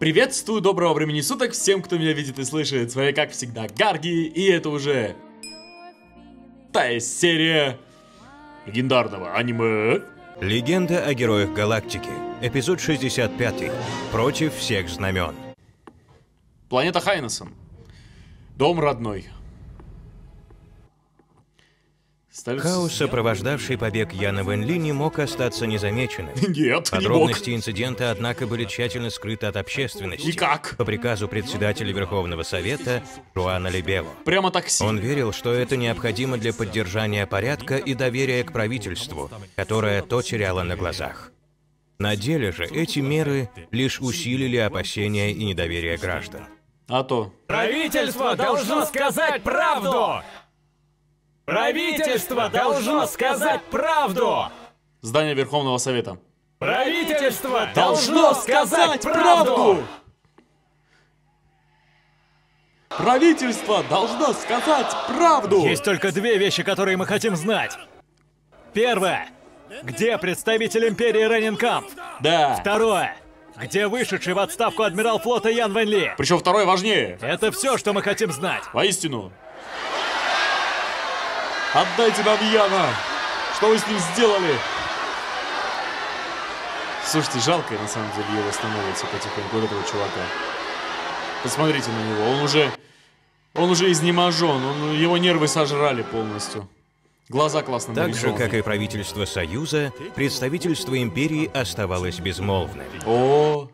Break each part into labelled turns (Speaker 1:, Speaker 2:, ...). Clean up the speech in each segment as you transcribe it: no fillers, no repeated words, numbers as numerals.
Speaker 1: Приветствую, доброго времени суток всем, кто меня видит и слышит. С вами, как всегда, Гарги, и это уже тая серия легендарного аниме.
Speaker 2: Легенда о героях галактики. Эпизод 65. Против всех знамен.
Speaker 1: Планета Хайнессон. Дом родной.
Speaker 2: Хаос, сопровождавший побег Яна Вэнли, не мог остаться незамеченным.
Speaker 1: Нет,
Speaker 2: Подробности
Speaker 1: не мог.
Speaker 2: инцидента, однако, были тщательно скрыты от общественности.
Speaker 1: Никак.
Speaker 2: По приказу председателя Верховного Совета Жуана Лебево.
Speaker 1: Прямо такси.
Speaker 2: Он верил, что это необходимо для поддержания порядка и доверия к правительству, которое то теряло на глазах. На деле же эти меры лишь усилили опасения и недоверие граждан.
Speaker 1: А то.
Speaker 3: Правительство должно сказать правду! Правительство должно сказать правду!
Speaker 1: Здание Верховного Совета.
Speaker 3: Правительство должно сказать правду!
Speaker 1: Правительство должно сказать правду!
Speaker 3: Есть только две вещи, которые мы хотим знать. Первое. Где представитель Империи Ренинкамп?
Speaker 1: Да.
Speaker 3: Второе. Где вышедший в отставку адмирал флота Ян Вэнли?
Speaker 1: Причем второе важнее.
Speaker 3: Это все, что мы хотим знать.
Speaker 1: Воистину. Отдайте нам Яна! Что вы с ним сделали? Слушайте, жалко на самом деле его становится потихоньку, вот этого чувака. Посмотрите на него, он уже изнеможен, его нервы сожрали полностью. Глаза классно
Speaker 2: Так же,
Speaker 1: нарисованы.
Speaker 2: как и правительство Союза, представительство Империи оставалось безмолвным.
Speaker 1: О.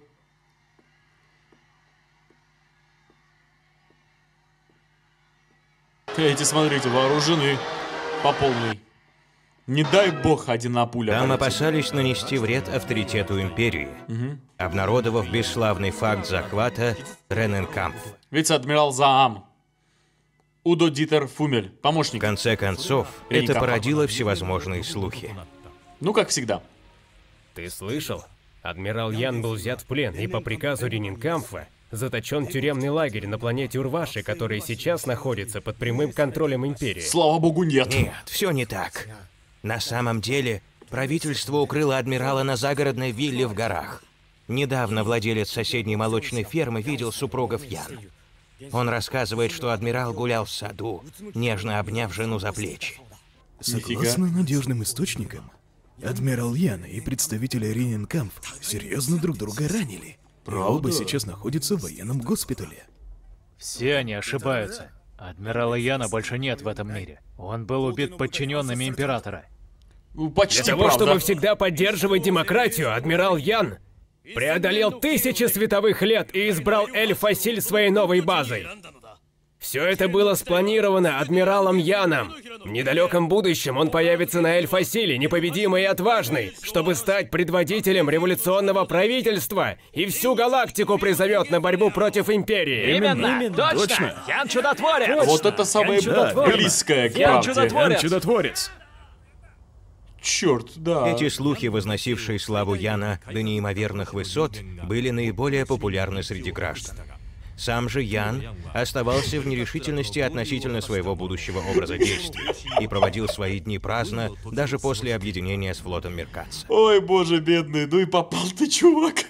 Speaker 1: Эти, смотрите, вооружены по полной. Не дай бог одна пуля.
Speaker 2: Там
Speaker 1: полетит.
Speaker 2: опасались нанести вред авторитету Империи, обнародовав бесславный факт захвата Рененкамп.
Speaker 1: Вице-адмирал Заам. Удо Дитер Фумель,
Speaker 2: В
Speaker 1: помощник.
Speaker 2: конце концов, это
Speaker 1: Рененкампа.
Speaker 2: породило всевозможные слухи.
Speaker 1: Ну, как всегда.
Speaker 4: Ты слышал? Адмирал Ян был взят в плен и по приказу Ренинкамфа заточен в тюремный лагерь на планете Урваши, который сейчас находится под прямым контролем Империи.
Speaker 1: Слава богу, нет.
Speaker 2: Нет, все не так. На самом деле, правительство укрыло адмирала на загородной вилле в горах. Недавно владелец соседней молочной фермы видел супругов Ян. Он рассказывает, что адмирал гулял в саду, нежно обняв жену за плечи.
Speaker 5: Согласно надежным источникам, адмирал Ян и представители Ренинкамп серьезно друг друга ранили. И оба сейчас находятся в военном госпитале.
Speaker 3: Все они ошибаются. Адмирала Яна больше нет в этом мире. Он был убит подчиненными Императора.
Speaker 1: Ну, почти
Speaker 4: Для того,
Speaker 1: правда.
Speaker 4: чтобы всегда поддерживать демократию, адмирал Ян преодолел тысячи световых лет и избрал Эль-Фасиль своей новой базой. Все это было спланировано адмиралом Яном. В недалеком будущем он появится на Эль-Фасиле, непобедимый и отважный, чтобы стать предводителем революционного правительства и всю галактику призовет на борьбу против Империи.
Speaker 3: Именно, точно! Ян чудотворец!
Speaker 1: Вот это самое
Speaker 3: чудотворец.
Speaker 1: близкое к
Speaker 3: Ян
Speaker 1: правде.
Speaker 3: чудотворец!
Speaker 5: Чудотворец!
Speaker 1: Черт, да.
Speaker 2: Эти слухи, возносившие славу Яна до неимоверных высот, были наиболее популярны среди граждан. Сам же Ян оставался в нерешительности относительно своего будущего образа действий и проводил свои дни праздно даже после объединения с флотом Меркатца.
Speaker 1: Ой, боже, бедный, ну и попал ты, чувак.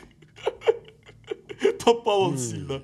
Speaker 1: Попал он сильно.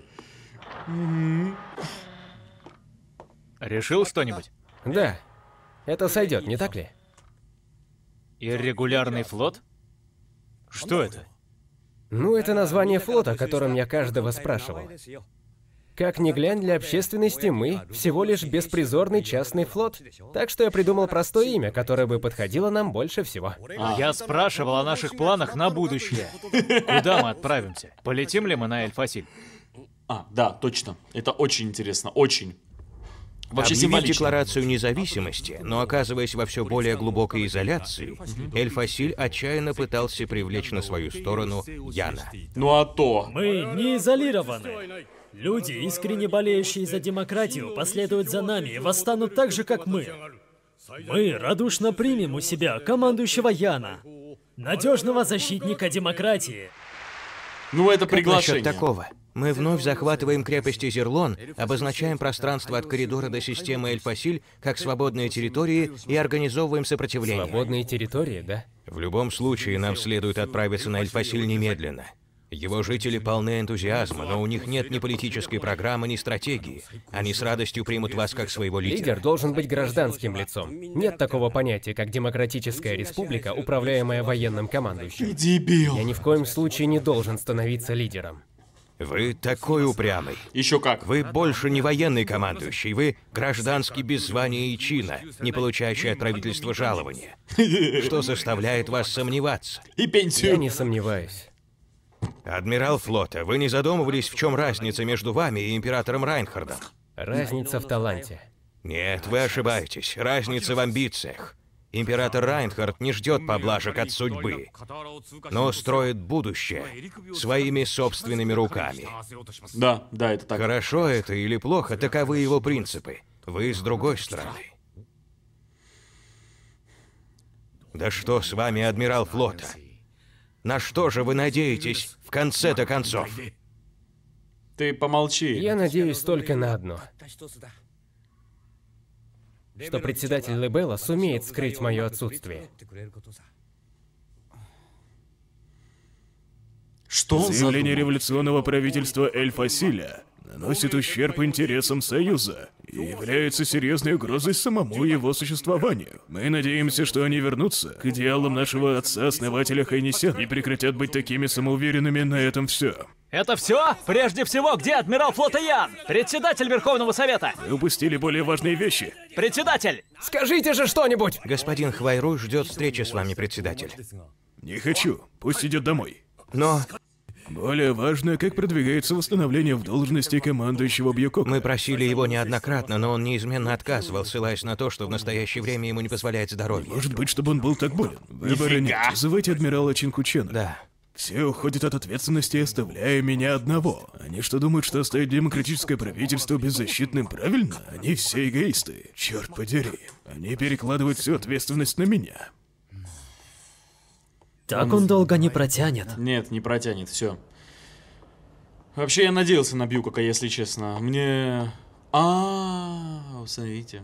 Speaker 3: Решил что-нибудь?
Speaker 4: Да, это сойдет, не так ли?
Speaker 3: Иррегулярный флот? Что это?
Speaker 4: Ну, это название флота, о котором я каждого спрашивал. Как ни глянь, для общественности мы всего лишь беспризорный частный флот. Так что я придумал простое имя, которое бы подходило нам больше всего.
Speaker 3: Я спрашивал о наших планах на будущее. Куда мы отправимся? Полетим ли мы на Эль-Фасиль?
Speaker 1: А, да, точно. Это очень интересно, очень. Вообще
Speaker 2: Объявив
Speaker 1: символично.
Speaker 2: декларацию независимости, но оказываясь во все более глубокой изоляции, Эль-Фасиль отчаянно пытался привлечь на свою сторону Яна.
Speaker 1: Ну а то.
Speaker 6: Мы не изолированы. Люди, искренне болеющие за демократию, последуют за нами и восстанут так же, как мы. Мы радушно примем у себя командующего Яна, надежного защитника демократии.
Speaker 1: Ну это
Speaker 2: Как
Speaker 1: приглашение.
Speaker 2: насчет такого? Мы вновь захватываем крепость Изерлон, обозначаем пространство от коридора до системы Эль-Фасиль как свободные территории и организовываем сопротивление.
Speaker 4: Свободные территории, да?
Speaker 2: В любом случае, нам следует отправиться на Эль-Фасиль немедленно. Его жители полны энтузиазма, но у них нет ни политической программы, ни стратегии. Они с радостью примут вас как своего лидера.
Speaker 4: Лидер должен быть гражданским лицом. Нет такого понятия, как демократическая республика, управляемая военным командующим.
Speaker 1: Дебил.
Speaker 4: Я ни в коем случае не должен становиться лидером.
Speaker 2: Вы такой упрямый.
Speaker 1: Еще как.
Speaker 2: Вы больше не военный командующий, вы гражданский без звания и чина, не получающий от правительства жалования. Что заставляет вас сомневаться?
Speaker 1: И
Speaker 4: Я
Speaker 1: пенсию.
Speaker 4: не сомневаюсь.
Speaker 2: Адмирал флота, вы не задумывались, в чем разница между вами и императором Райнхардом?
Speaker 4: Разница в таланте.
Speaker 2: Нет, вы ошибаетесь. Разница в амбициях. Император Райнхард не ждет поблажек от судьбы, но строит будущее своими собственными руками.
Speaker 1: Да, да, это так.
Speaker 2: Хорошо это или плохо, таковы его принципы. Вы с другой стороны. Да что с вами, адмирал флота? На что же вы надеетесь в конце-то концов?
Speaker 1: Ты помолчи.
Speaker 4: Я надеюсь только на одно. Что председатель Лебелла сумеет скрыть мое отсутствие.
Speaker 1: Что он
Speaker 5: Заявление
Speaker 1: задумал?
Speaker 5: революционного правительства Эль-Фасиля наносит ущерб интересам Союза и является серьезной угрозой самому его существованию. Мы надеемся, что они вернутся к идеалам нашего отца-основателя Хайнисяна и прекратят быть такими самоуверенными. На этом все.
Speaker 3: Это все? Прежде всего, где адмирал флота Ян? Председатель Верховного Совета!
Speaker 5: Вы упустили более важные вещи.
Speaker 3: Председатель!
Speaker 4: Скажите же что-нибудь!
Speaker 2: Господин Хвайру ждет встречи с вами, председатель.
Speaker 5: Не хочу. Пусть идет домой.
Speaker 2: Но
Speaker 5: Более важно, как продвигается восстановление в должности командующего Бьюкока.
Speaker 2: мы просили его неоднократно, но он неизменно отказывал, ссылаясь на то, что в настоящее время ему не позволяет здоровье.
Speaker 5: Может быть, чтобы он был так болен. Выбора нет. Вызывайте адмирала Чинкучена.
Speaker 2: Да.
Speaker 5: Все уходят от ответственности, оставляя меня одного. Они что, думают, что оставить демократическое правительство беззащитным правильно? Они все эгоисты. Черт подери. Они перекладывают всю ответственность на меня.
Speaker 6: Так он долго не протянет.
Speaker 1: Нет, не протянет, все. Вообще, я надеялся на Бьюкока, если честно. Мне... смотрите.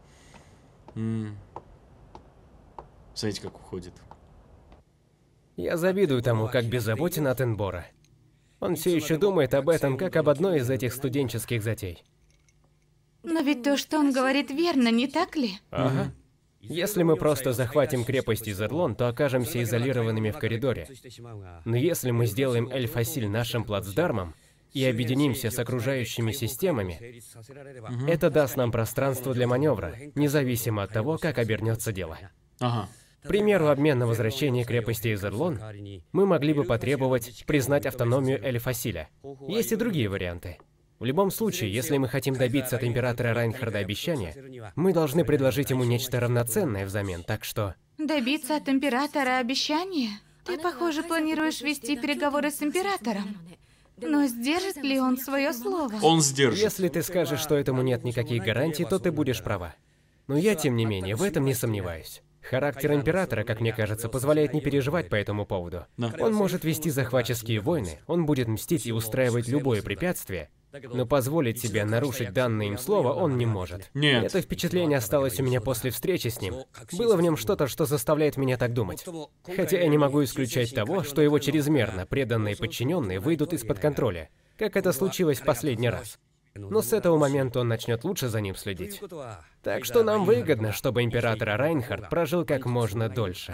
Speaker 1: Смотрите, как уходит.
Speaker 4: Я завидую тому, как беззаботен Атенбора. Он все еще думает об этом, как об одной из этих студенческих затей.
Speaker 7: Но ведь то, что он говорит, верно, не так ли?
Speaker 4: Ага. Если мы просто захватим крепость Изерлон, то окажемся изолированными в коридоре. Но если мы сделаем Эль-Фасиль нашим плацдармом и объединимся с окружающими системами, это даст нам пространство для маневра, независимо от того, как обернется дело.
Speaker 1: Ага.
Speaker 4: К примеру, обмен на возвращение крепости Изерлон, мы могли бы потребовать признать автономию Эль-Фасиля. Есть и другие варианты. В любом случае, если мы хотим добиться от императора Райнхарда обещания, мы должны предложить ему нечто равноценное взамен, так что...
Speaker 7: Добиться от императора обещания? Ты, похоже, планируешь вести переговоры с императором. Но сдержит ли он свое слово?
Speaker 1: Он сдержит.
Speaker 4: Если ты скажешь, что этому нет никаких гарантий, то ты будешь права. Но я, тем не менее, в этом не сомневаюсь. Характер императора, как мне кажется, позволяет не переживать по этому поводу.
Speaker 1: Да.
Speaker 4: Он может вести захватческие войны, он будет мстить и устраивать любое препятствие, но позволить себе нарушить данное им слово он не может.
Speaker 1: Нет.
Speaker 4: Это впечатление осталось у меня после встречи с ним. Было в нем что-то, что заставляет меня так думать. Хотя я не могу исключать того, что его чрезмерно преданные подчиненные выйдут из-под контроля, как это случилось в последний раз. Но с этого момента он начнет лучше за ним следить. Так что нам выгодно, чтобы император Райнхард прожил как можно дольше.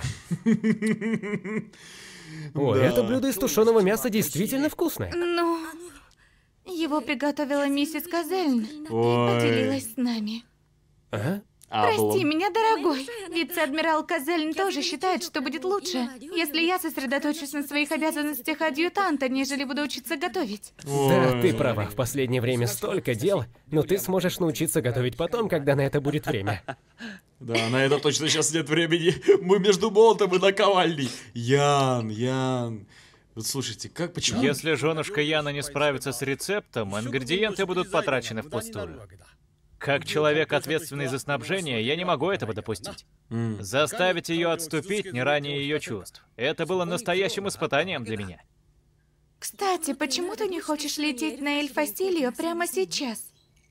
Speaker 4: О, это блюдо из тушеного мяса действительно вкусное.
Speaker 7: Ну, его приготовила миссис Казельн и
Speaker 1: Ой.
Speaker 7: поделилась с нами.
Speaker 4: Ага.
Speaker 7: Прости меня, дорогой. Вице-адмирал Казельн тоже считает, что будет лучше, если я сосредоточусь на своих обязанностях адъютанта, нежели буду учиться готовить.
Speaker 4: Да, ты права, в последнее время столько дел, но ты сможешь научиться готовить потом, когда на это будет время.
Speaker 1: Да, на это точно сейчас нет времени. Мы между молотом и наковальней. Ян. Вот слушайте, почему...
Speaker 3: Если женушка Яна не справится с рецептом, ингредиенты будут потрачены впустую. Как человек, ответственный за снабжение, я не могу этого допустить. Заставить ее отступить не ранее ее чувств. Это было настоящим испытанием для меня.
Speaker 7: Кстати, почему ты не хочешь лететь на Эль-Фасилью прямо сейчас?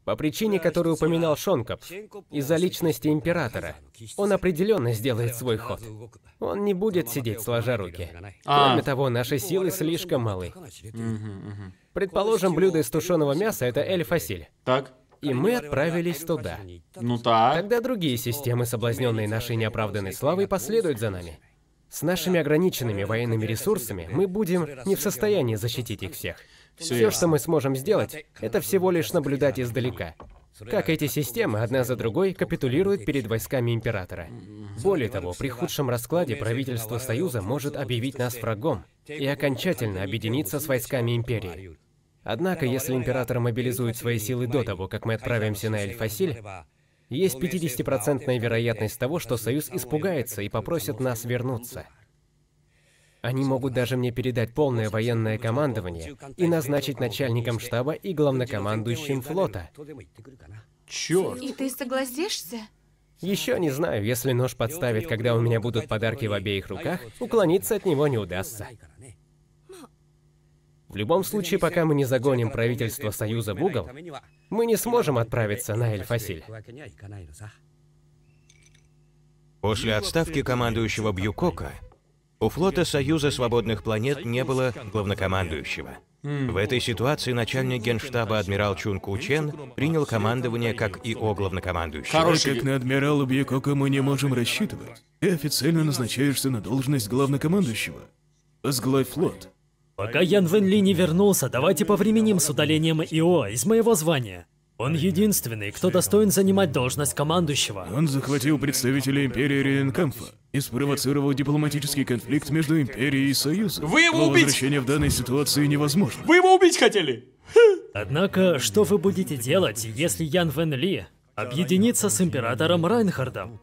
Speaker 4: По причине, которую упоминал Шонкоп, из-за личности императора, он определенно сделает свой ход. Он не будет сидеть сложа руки. Кроме того, наши силы слишком малы. Предположим, блюдо из тушеного мяса — это Эль-Фасиль.
Speaker 1: Так.
Speaker 4: И мы отправились туда.
Speaker 1: Ну так.
Speaker 4: Тогда другие системы, соблазненные нашей неоправданной славой, последуют за нами. С нашими ограниченными военными ресурсами мы будем не в состоянии защитить их всех. Все, что мы сможем сделать, это всего лишь наблюдать издалека. Как эти системы одна за другой капитулируют перед войсками Императора. Более того, при худшем раскладе правительство Союза может объявить нас врагом и окончательно объединиться с войсками Империи. Однако, если Император мобилизует свои силы до того, как мы отправимся на Эль-Фасиль, есть 50% вероятность того, что Союз испугается и попросит нас вернуться. Они могут даже мне передать полное военное командование и назначить начальником штаба и главнокомандующим флота.
Speaker 1: Чёрт.
Speaker 7: И ты согласишься?
Speaker 4: Еще не знаю, если нож подставит, когда у меня будут подарки в обеих руках, уклониться от него не удастся. В любом случае, пока мы не загоним правительство Союза в угол, мы не сможем отправиться на Эль-Фасиль.
Speaker 2: После отставки командующего Бьюкока у флота Союза Свободных Планет не было главнокомандующего. В этой ситуации начальник генштаба адмирал Чун Ку Чен принял командование как ИО главнокомандующего.
Speaker 5: Как на адмирала Бьюкока мы не можем рассчитывать. Ты официально назначаешься на должность главнокомандующего. Возглавь флот.
Speaker 6: Пока Ян Вэньли не вернулся, давайте повременим с удалением ИО из моего звания. Он единственный, кто достоин занимать должность командующего.
Speaker 5: Он захватил представителя Империи Рейнкамфа и спровоцировал дипломатический конфликт между Империей и Союзом.
Speaker 1: Вы его убить!
Speaker 5: Возвращение в данной ситуации невозможно.
Speaker 1: Вы его убить хотели?
Speaker 6: Однако, что вы будете делать, если Ян Вэньли объединится с императором Райнхардом?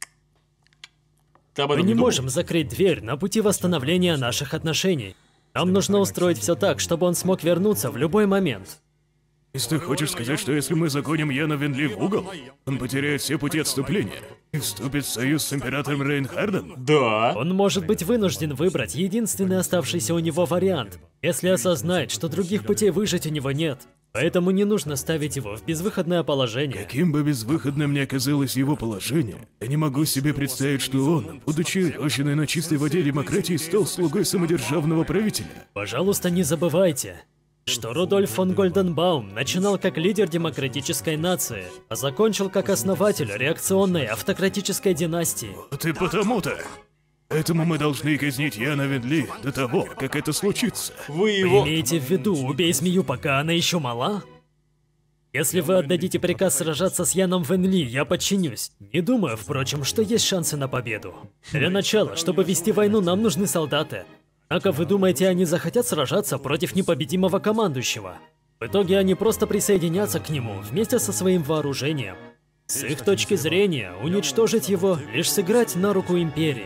Speaker 1: Ты об
Speaker 6: Мы
Speaker 1: этом
Speaker 6: не
Speaker 1: думал?
Speaker 6: можем закрыть дверь на пути восстановления наших отношений. Нам нужно устроить все так, чтобы он смог вернуться в любой момент.
Speaker 5: Если ты хочешь сказать, что если мы загоним Яна Венли в угол, он потеряет все пути отступления и вступит в союз с императором Рейнхардом?
Speaker 1: Да.
Speaker 6: Он может быть вынужден выбрать единственный оставшийся у него вариант, если осознает, что других путей выжить у него нет. Поэтому не нужно ставить его в безвыходное положение.
Speaker 5: Каким бы безвыходным ни оказалось его положение, я не могу себе представить, что он, будучи рощенной на чистой воде демократии, стал слугой самодержавного правителя.
Speaker 6: Пожалуйста, не забывайте, что Рудольф фон Гольденбаум начинал как лидер демократической нации, а закончил как основатель реакционной автократической династии.
Speaker 5: Вот и потому-то. Поэтому мы должны казнить Яна Венли до того, как это случится.
Speaker 1: Вы
Speaker 6: Вы
Speaker 1: его...
Speaker 6: имеете в виду, убей змею, пока она еще мала? Если вы отдадите приказ сражаться с Яном Вэньли, я подчинюсь. Не думаю, впрочем, что есть шансы на победу. Для начала, чтобы вести войну, нам нужны солдаты. Однако вы думаете, они захотят сражаться против непобедимого командующего? В итоге они просто присоединятся к нему вместе со своим вооружением. С их точки зрения, уничтожить его — лишь сыграть на руку Империи.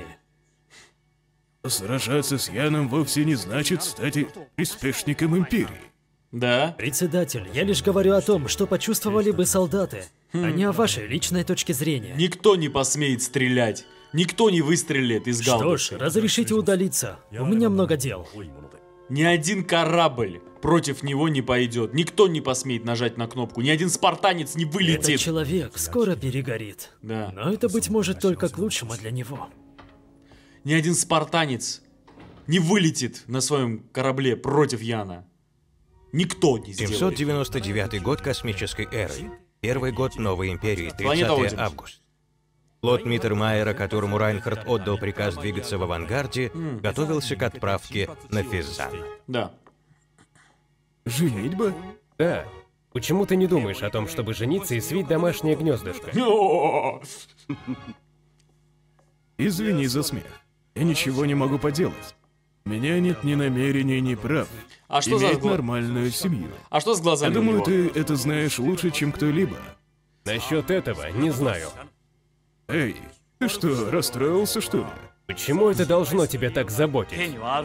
Speaker 5: Сражаться с Яном вовсе не значит стать приспешником Империи.
Speaker 1: Да.
Speaker 6: Председатель, я лишь говорю о том, что почувствовали бы солдаты, а не о вашей личной точке зрения.
Speaker 1: Никто не посмеет стрелять. Никто не выстрелит из
Speaker 6: Что
Speaker 1: галдуша.
Speaker 6: ж, разрешите удалиться. У меня много дел.
Speaker 1: Ни один корабль против него не пойдет. Никто не посмеет нажать на кнопку. Ни один спартанец не
Speaker 6: Этот
Speaker 1: вылетит.
Speaker 6: человек скоро перегорит.
Speaker 1: Да.
Speaker 6: Но это, быть может, только к лучшему для него.
Speaker 1: Ни один спартанец не вылетит на своем корабле против Яна. Никто не сделает.
Speaker 2: 799 год космической эры. Первый год новой империи,
Speaker 1: Планета
Speaker 2: 30
Speaker 1: Один.
Speaker 2: август. Флот Миттермайера, которому Райнхард отдал приказ двигаться в авангарде, готовился к отправке на Физзан.
Speaker 1: Да.
Speaker 5: Женитьба?
Speaker 4: Да. Почему ты не думаешь о том, чтобы жениться и свить домашнее гнездышко?
Speaker 5: Извини за смех. Я ничего не могу поделать. У меня нет ни намерений, ни прав.
Speaker 1: А что за
Speaker 5: иметь
Speaker 1: гла-
Speaker 5: нормальную семью.
Speaker 1: А что с глазами
Speaker 5: Я
Speaker 1: у
Speaker 5: думаю,
Speaker 1: него?
Speaker 5: ты это знаешь лучше, чем кто-либо.
Speaker 4: Насчет этого не знаю.
Speaker 5: Эй, ты что, расстроился, что ли?
Speaker 4: Почему это должно тебя так заботить?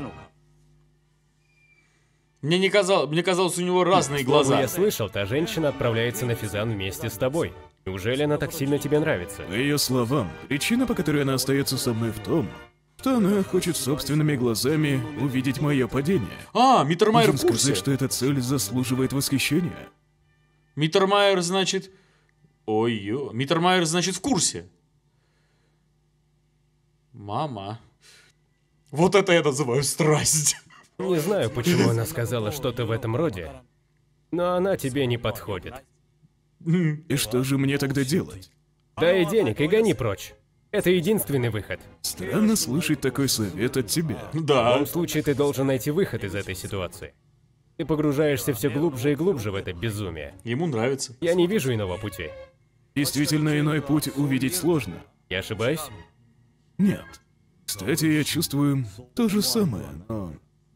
Speaker 1: Мне казалось, у него разные
Speaker 4: Слово,
Speaker 1: глаза.
Speaker 4: я слышал, та женщина отправляется на Физан вместе с тобой. Неужели она так сильно тебе нравится?
Speaker 5: По ее словам, причина, по которой она остается со мной в том, что она хочет собственными глазами увидеть мое падение.
Speaker 1: А, Миттермайер в
Speaker 5: Должен
Speaker 1: курсе.
Speaker 5: сказать, что эта цель заслуживает восхищения.
Speaker 1: Миттермайер, значит... Ой-ё. Миттермайер, значит, в курсе. Мама. Вот это я называю страсть.
Speaker 4: Не знаю, почему она сказала что-то в этом роде, но она тебе не подходит.
Speaker 5: И что же мне тогда делать?
Speaker 4: Дай денег и гони прочь. Это единственный выход.
Speaker 5: Странно слышать такой совет от тебя.
Speaker 4: В
Speaker 1: Да.
Speaker 4: любом случае, ты должен найти выход из этой ситуации. Ты погружаешься все глубже и глубже в это безумие.
Speaker 1: Ему нравится.
Speaker 4: Я не вижу иного пути.
Speaker 5: Действительно, иной путь увидеть сложно.
Speaker 4: Я ошибаюсь?
Speaker 5: Нет. Кстати, я чувствую то же самое, но...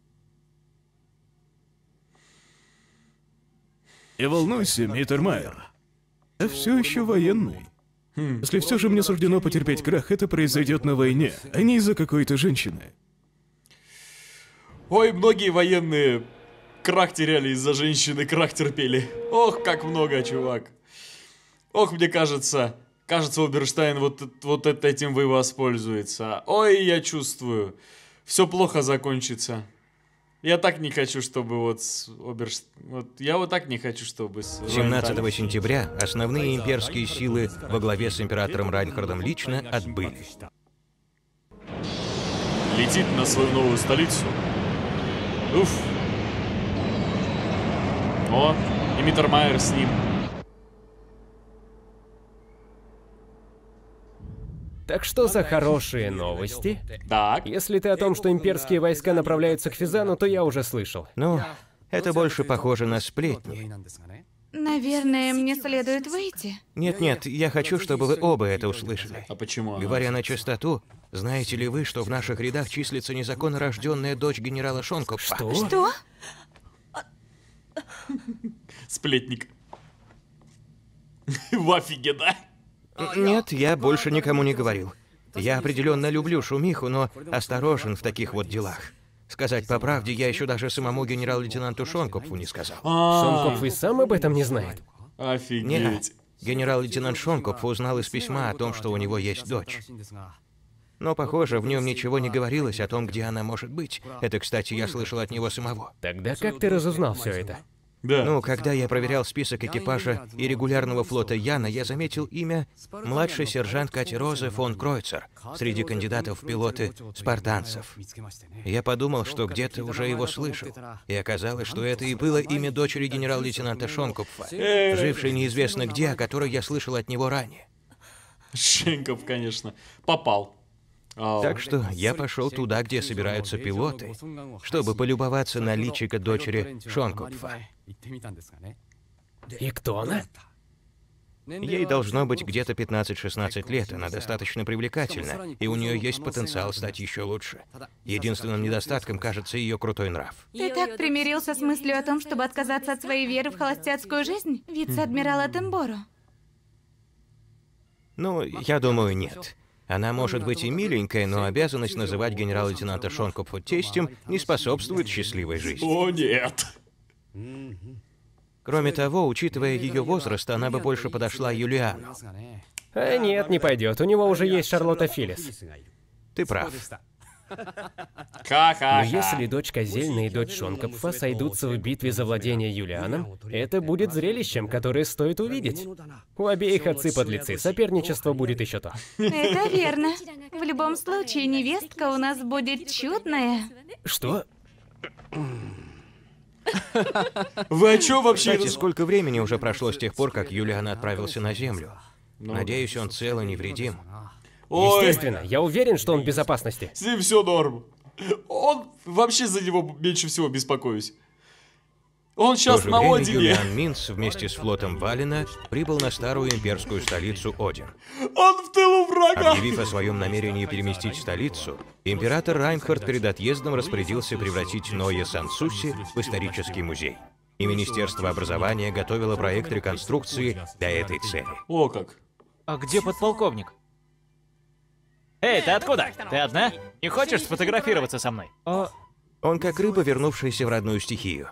Speaker 5: Не волнуйся, Миттермайер. Я все еще военный. Если все же мне суждено потерпеть крах, это произойдет на войне, а не из-за какой-то женщины.
Speaker 1: Ой, многие военные крах теряли из-за женщины, крах терпели. Ох, как много, чувак. Ох, мне кажется, Оберштайн вот этим вы воспользуется. Ой, я чувствую, все плохо закончится. Я так не хочу, чтобы я вот так не хочу, чтобы...
Speaker 2: 17 сентября основные имперские силы во главе с императором Райнхардом лично отбыли.
Speaker 1: Летит на свою новую столицу. Уф. О, и Миттермайер с ним.
Speaker 4: Так что за хорошие новости?
Speaker 1: Так.
Speaker 4: Если ты о том, что имперские войска направляются к Физану, то я уже слышал.
Speaker 2: Ну, это больше похоже на сплетни.
Speaker 7: Наверное, мне следует выйти.
Speaker 2: Нет-нет, я хочу, чтобы вы оба это услышали.
Speaker 1: А почему?
Speaker 2: Говоря на чистоту, знаете ли вы, что в наших рядах числится незаконно рожденная дочь генерала Шонкопфа?
Speaker 7: Что?
Speaker 1: Сплетник. В офиге, да?
Speaker 2: Нет, я больше никому не говорил. Я определенно люблю шумиху, но осторожен в таких вот делах. Сказать по правде, я еще даже самому генерал-лейтенанту Шонкопфу не сказал.
Speaker 4: Шонкопф и сам об этом не знает.
Speaker 1: Офигеть.
Speaker 2: Нет, генерал-лейтенант Шонкопф узнал из письма о том, что у него есть дочь. Но, похоже, в нем ничего не говорилось о том, где она может быть. Это, кстати, я слышал от него самого.
Speaker 4: Тогда как ты разузнал все это?
Speaker 1: Да.
Speaker 2: Ну, когда я проверял список экипажа и регулярного флота Яна, я заметил имя младший сержант Кати Розы фон Кройцер среди кандидатов в пилоты спартанцев. Я подумал, что где-то уже его слышал, и оказалось, что это и было имя дочери генерал-лейтенанта Шонкопфа, жившей неизвестно где, о которой я слышал от него ранее.
Speaker 1: Шенков, конечно, попал.
Speaker 2: Так что я пошел туда, где собираются пилоты, чтобы полюбоваться на личико дочери Шонкопфа.
Speaker 4: И кто она?
Speaker 2: Ей должно быть где-то 15-16 лет, она достаточно привлекательна, и у нее есть потенциал стать еще лучше. Единственным недостатком кажется ее крутой нрав.
Speaker 7: Ты так примирился с мыслью о том, чтобы отказаться от своей веры в холостяцкую жизнь? Вице-адмирал Атенборо.
Speaker 2: Ну, я думаю, нет. Она может быть и миленькая, но обязанность называть генерал-лейтенанта Шонкопфа тестем не способствует счастливой жизни.
Speaker 1: О, нет.
Speaker 2: Кроме того, учитывая ее возраст, она бы больше подошла Юлиану.
Speaker 4: А нет, не пойдет. У него уже есть Шарлотта Филлис.
Speaker 2: Ты прав.
Speaker 1: Ха-ха-ха.
Speaker 4: Но если дочь Козельна и дочь Шонкопфа сойдутся в битве за владение Юлианом, это будет зрелищем, которое стоит увидеть. У обеих отцы-подлецы, соперничество будет еще то.
Speaker 7: Это верно. В любом случае, невестка у нас будет чудная.
Speaker 4: Что?
Speaker 1: Вы о чем вообще?
Speaker 2: Кстати, сколько времени уже прошло с тех пор, как Юлиан отправился на Землю? Надеюсь, он цел и невредим.
Speaker 1: Ой,
Speaker 4: Естественно, я уверен, что он в безопасности.
Speaker 1: с ним все норм. Он вообще за него меньше всего беспокоюсь. Он
Speaker 2: В
Speaker 1: сейчас
Speaker 2: то же
Speaker 1: на
Speaker 2: время
Speaker 1: Одине.
Speaker 2: Юлиан Минц вместе с флотом Валена прибыл на старую имперскую столицу Один.
Speaker 1: Он в тылу врага.
Speaker 2: Объявив о своем намерении переместить столицу, император Райнхард перед отъездом распорядился превратить Ное Сансуси в исторический музей. И Министерство образования готовило проект реконструкции для этой цели.
Speaker 1: О как.
Speaker 3: А где подполковник? Эй, ты откуда? Ты одна? Не хочешь сфотографироваться со мной?
Speaker 2: Он как рыба, вернувшаяся в родную стихию.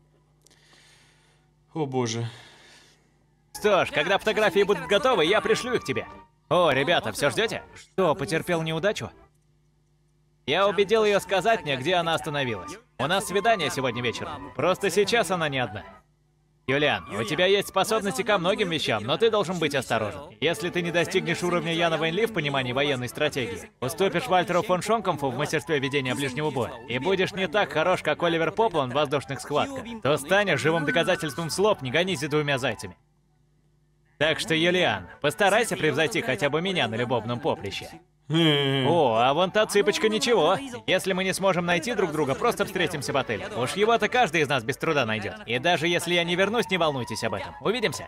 Speaker 1: О боже.
Speaker 3: Что ж, когда фотографии будут готовы, я пришлю их тебе. О, ребята, все ждете? Что, потерпел неудачу? Я убедил ее сказать мне, где она остановилась. У нас свидание сегодня вечером. Просто сейчас она не одна. Юлиан, у тебя есть способности ко многим вещам, но ты должен быть осторожен. Если ты не достигнешь уровня Яна Вэнь Ли в понимании военной стратегии, уступишь Вальтеру фон Шонкомфу в мастерстве ведения ближнего боя, и будешь не так хорош, как Оливер Поплан в воздушных схватках, то станешь живым доказательством слов «не гонись за двумя зайцами». Так что, Юлиан, постарайся превзойти хотя бы меня на любовном поприще. О, а вон та цыпочка ничего. Если мы не сможем найти друг друга, просто встретимся в отеле. Уж его-то каждый из нас без труда найдет. И даже если я не вернусь, не волнуйтесь об этом. Увидимся.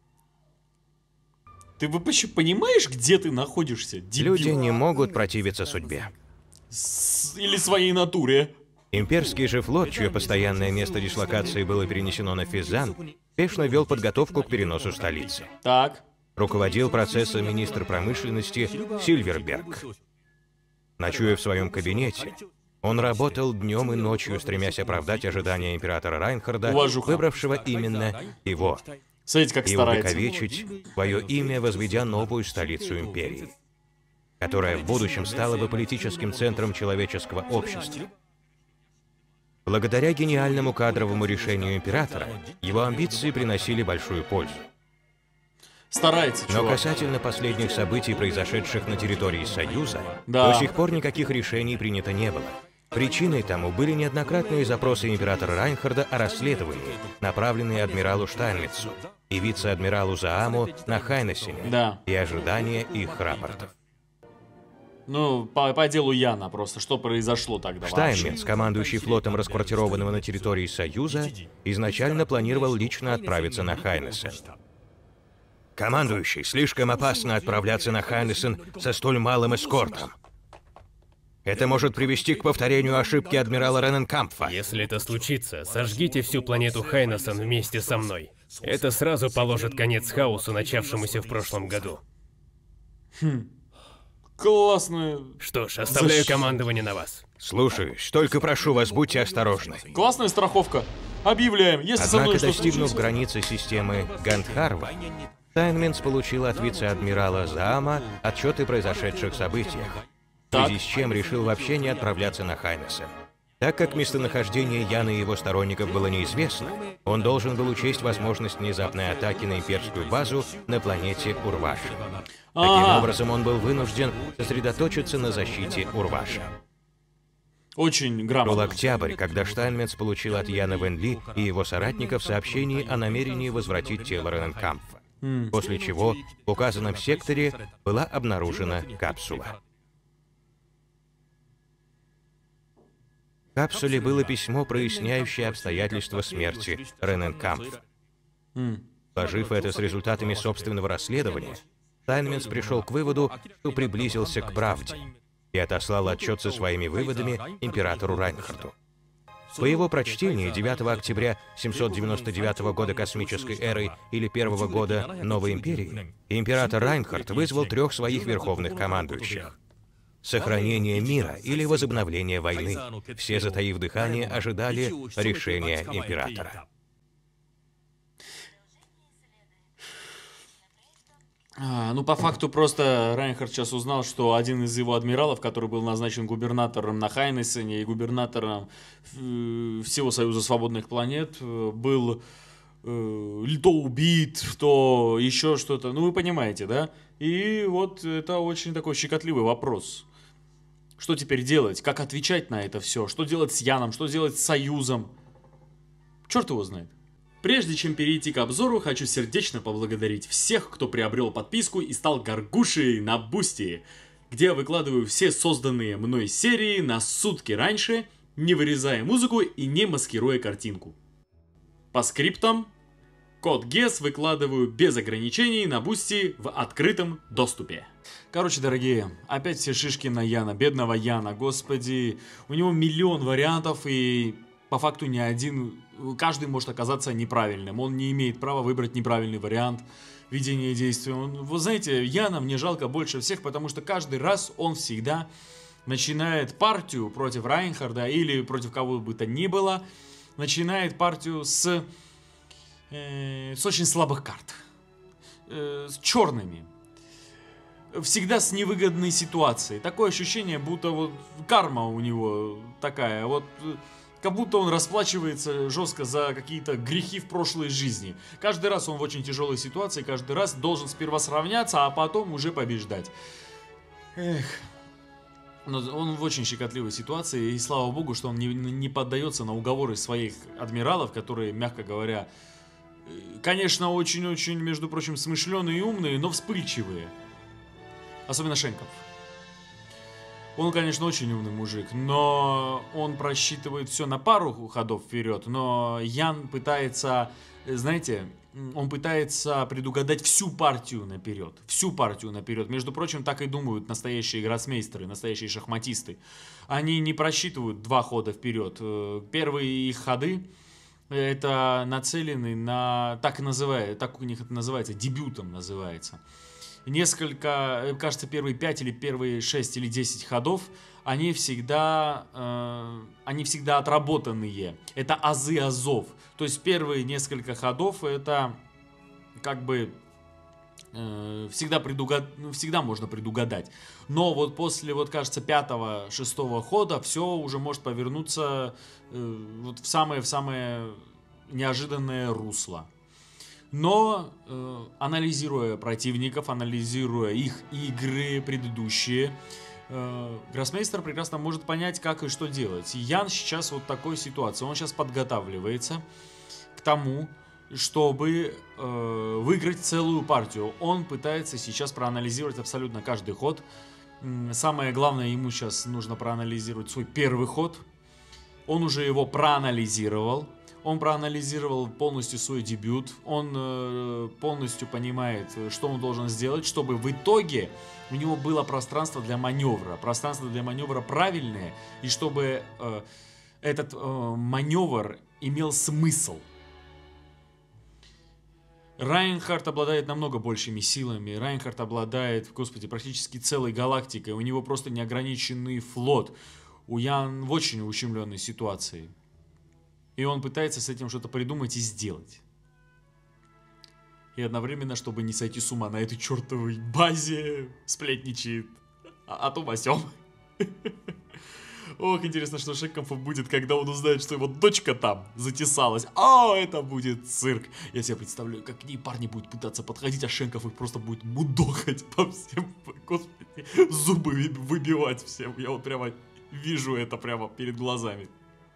Speaker 1: Ты вообще понимаешь, где ты находишься, дебил?
Speaker 2: Люди не могут противиться судьбе.
Speaker 1: Или своей натуре.
Speaker 2: Имперский же флот, чье постоянное место дислокации было перенесено на Физан, спешно вел подготовку к переносу столицы.
Speaker 1: Так.
Speaker 2: Руководил процессом министр промышленности Сильверберг. Ночуя в своем кабинете, он работал днем и ночью, стремясь оправдать ожидания императора Райнхарда,
Speaker 1: Уважуха.
Speaker 2: выбравшего именно его,
Speaker 1: Смотрите, как
Speaker 2: и
Speaker 1: старается.
Speaker 2: увековечить свое имя, возведя новую столицу империи, которая в будущем стала бы политическим центром человеческого общества. Благодаря гениальному кадровому решению императора, его амбиции приносили большую пользу.
Speaker 1: Старается,
Speaker 2: Но
Speaker 1: чувак.
Speaker 2: касательно последних событий, произошедших на территории Союза,
Speaker 1: Да.
Speaker 2: до сих пор никаких решений принято не было. Причиной тому были неоднократные запросы императора Райнхарда о расследовании, направленные адмиралу Штайнмитцу и вице-адмиралу Зааму на Хайнессене,
Speaker 1: Да.
Speaker 2: и ожидание их рапортов.
Speaker 1: Ну, по делу Яна просто. Что произошло тогда вообще?
Speaker 2: Штайнмитц, командующий флотом, расквартированного на территории Союза, изначально планировал лично отправиться на Хайнессен. Командующий, слишком опасно отправляться на Хайнессен со столь малым эскортом. Это может привести к повторению ошибки адмирала Рененкампфа.
Speaker 4: Если это случится, сожгите всю планету Хайнессен вместе со мной. Это сразу положит конец хаосу, начавшемуся в прошлом году.
Speaker 1: Классная...
Speaker 4: Что ж, оставляю командование на вас.
Speaker 2: Слушаюсь, только прошу вас, будьте осторожны.
Speaker 1: Классная страховка. Объявляем, если со мной
Speaker 2: Однако,
Speaker 1: что
Speaker 2: достигнув
Speaker 1: случится...
Speaker 2: границы системы Гандхарва, Штайнмитц получил от вице-адмирала Заама отчеты о произошедших событиях, в
Speaker 1: Так.
Speaker 2: связи с чем решил вообще не отправляться на Хайнессен. Так как местонахождение Яна и его сторонников было неизвестно, он должен был учесть возможность внезапной атаки на имперскую базу на планете Урваш. Таким
Speaker 1: Ага.
Speaker 2: образом, он был вынужден сосредоточиться на защите Урваша.
Speaker 1: Очень
Speaker 2: Шел
Speaker 1: грамотно.
Speaker 2: октябрь, когда Штайнмитц получил от Яна Вэнь Ли и его соратников сообщение о намерении возвратить тело Рененкампфа, после чего в указанном секторе была обнаружена капсула. В капсуле было письмо, проясняющее обстоятельства смерти Рененкампфа. Сложив это с результатами собственного расследования, Штайнмитц пришел к выводу, что приблизился к правде, и отослал отчет со своими выводами императору Райнхарду. По его прочтении 9 октября 799 года космической эры или 1 года Новой Империи, император Райнхард вызвал 3 своих верховных командующих. Сохранение мира или возобновление войны. Все, затаив дыхание, ожидали решения императора.
Speaker 1: Ну, по факту, просто Райнхард сейчас узнал, что один из его адмиралов, который был назначен губернатором на Хайнессене и губернатором всего Союза Свободных Планет, был то убит, то еще что-то. Ну, вы понимаете, да? И вот это очень такой щекотливый вопрос. Что теперь делать? Как отвечать на это все? Что делать с Яном? Что делать с Союзом? Черт его знает. Прежде чем перейти к обзору, хочу сердечно поблагодарить всех, кто приобрел подписку и стал горгушей на Бусти, где я выкладываю все созданные мной серии на сутки раньше, не вырезая музыку и не маскируя картинку. По скриптам, код GES выкладываю без ограничений на Бусти в открытом доступе. Короче, дорогие, опять все шишки на Яна, бедного Яна, господи, у него миллион вариантов и... По факту ни один, каждый может оказаться неправильным. Он не имеет права выбрать неправильный вариант ведения действий. Вы знаете, Яна мне жалко больше всех, потому что каждый раз он всегда начинает партию против Райнхарда или против кого бы то ни было, начинает партию с очень слабых карт, с черными. Всегда с невыгодной ситуацией. Такое ощущение, будто вот карма у него такая. Вот Как будто он расплачивается жестко за какие-то грехи в прошлой жизни. Каждый раз он в очень тяжелой ситуации, каждый раз должен сперва сравняться, а потом уже побеждать. Эх. Но он в очень щекотливой ситуации, и слава богу, что он не поддается на уговоры своих адмиралов, которые, мягко говоря, конечно, очень-очень, между прочим, смышленые и умные, но вспыльчивые. Особенно Шенков. Он, конечно, очень умный мужик, но он просчитывает все на пару ходов вперед, но Ян пытается, знаете, он пытается предугадать всю партию наперед. Всю партию наперед. Между прочим, так и думают настоящие гроссмейстеры, настоящие шахматисты. Они не просчитывают 2 хода вперед. Первые их ходы это нацелены на, так у них это называется, дебютом называется. Несколько, кажется, первые 5 или первые 6 или 10 ходов, они всегда отработанные. Это азы азов. То есть первые несколько ходов это как бы всегда можно предугадать. Но вот после, вот кажется, 5-6 хода все уже может повернуться вот в самое неожиданное русло. Но, анализируя противников, анализируя их игры предыдущие, гроссмейстер прекрасно может понять, как и что делать. Ян сейчас вот в такой ситуации. Он сейчас подготавливается к тому, чтобы выиграть целую партию. Он пытается сейчас проанализировать абсолютно каждый ход. Самое главное, ему сейчас нужно проанализировать свой первый ход. Он уже его проанализировал. Он проанализировал полностью свой дебют, он полностью понимает, что он должен сделать, чтобы в итоге у него было пространство для маневра правильное, и чтобы этот маневр имел смысл. Райнхард обладает намного большими силами, Райнхард обладает, господи, практически целой галактикой, у него просто неограниченный флот, у Ян в очень ущемленной ситуации. И он пытается с этим что-то придумать и сделать. И одновременно, чтобы не сойти с ума на этой чертовой базе, сплетничает о том о сём. Ох, интересно, что Шенков будет, когда он узнает, что его дочка там затесалась. Это будет цирк. Я себе представляю, как к ней парни будут пытаться подходить, а Шенков их просто будет мудохать по всем, господи, зубы выбивать всем. Я вот прямо вижу это прямо перед глазами.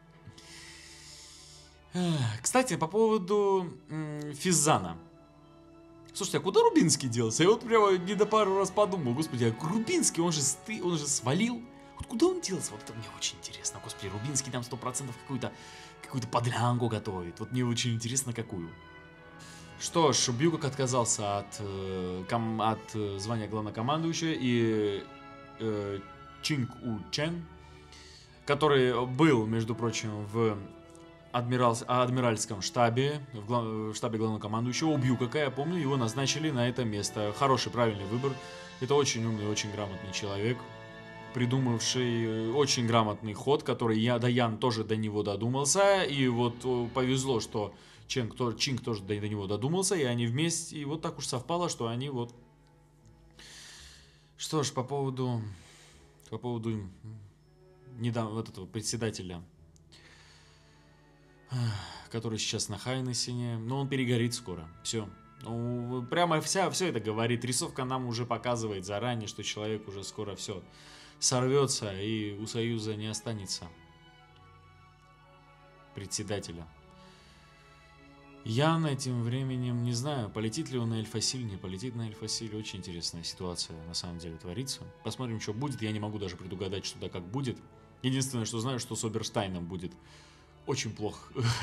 Speaker 1: Кстати, по поводу Физана. Слушайте, а куда Рубинский делся? Я вот прямо не до пару раз подумал. Господи, а Рубинский, он же свалил. Вот куда он делся? Вот это мне очень интересно. Господи, Рубинский там 100% какую-то подлянку готовит. Вот мне очень интересно, какую. Что ж, Бьюгок отказался от звания главнокомандующего. И Чинг У Чен, который был, между прочим, в адмиральском штабе, в штабе главнокомандующего, у Бьюгока, я помню, его назначили на это место. Хороший, правильный выбор. Это очень умный, очень грамотный человек, придумавший очень грамотный ход, который Ян тоже до него додумался. И вот повезло, что Чинг тоже до него додумался, и они вместе, и вот так уж совпало, что они вот... Что ж, по поводу недавно вот этого председателя, который сейчас на Хайнессене, но он перегорит скоро. Все. Ну, прямо все это говорит. Рисовка нам уже показывает заранее, что человек уже скоро все сорвется, и у Союза не останется председателя. Ян этим временем, не знаю, полетит ли он на Эльфасиль, не полетит на Эльфасиль. Очень интересная ситуация на самом деле творится. Посмотрим, что будет. Я не могу даже предугадать, что да как будет. Единственное, что знаю, что с Оберштайном будет очень плохо.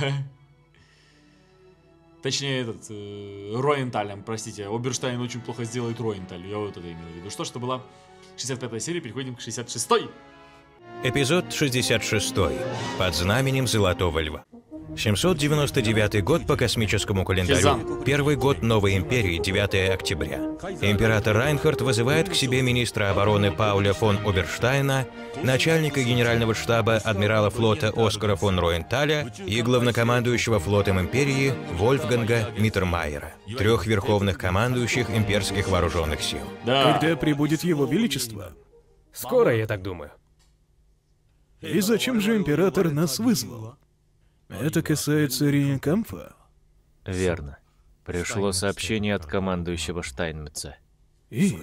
Speaker 1: Точнее, Роенталем, простите. Оберштайн очень плохо сделает Роенталь. Я вот это имел в виду. Что ж, это была 65-я серия. Переходим к 66-й.
Speaker 2: Эпизод 66. Под знаменем Золотого Льва. 799 год по космическому календарю. Первый год Новой Империи, 9 октября. Император Райнхард вызывает к себе министра обороны Пауля фон Оберштайна, начальника генерального штаба адмирала флота Оскара фон Роенталя и главнокомандующего флотом Империи Вольфганга Миттермайера, 3 верховных командующих имперских вооруженных сил.
Speaker 5: Когда прибудет его величество?
Speaker 4: Скоро, я так думаю.
Speaker 5: И зачем же император нас вызвал? Это касается Рейнкамфа?
Speaker 3: Верно. Пришло сообщение от командующего Штайнмитца.
Speaker 5: И...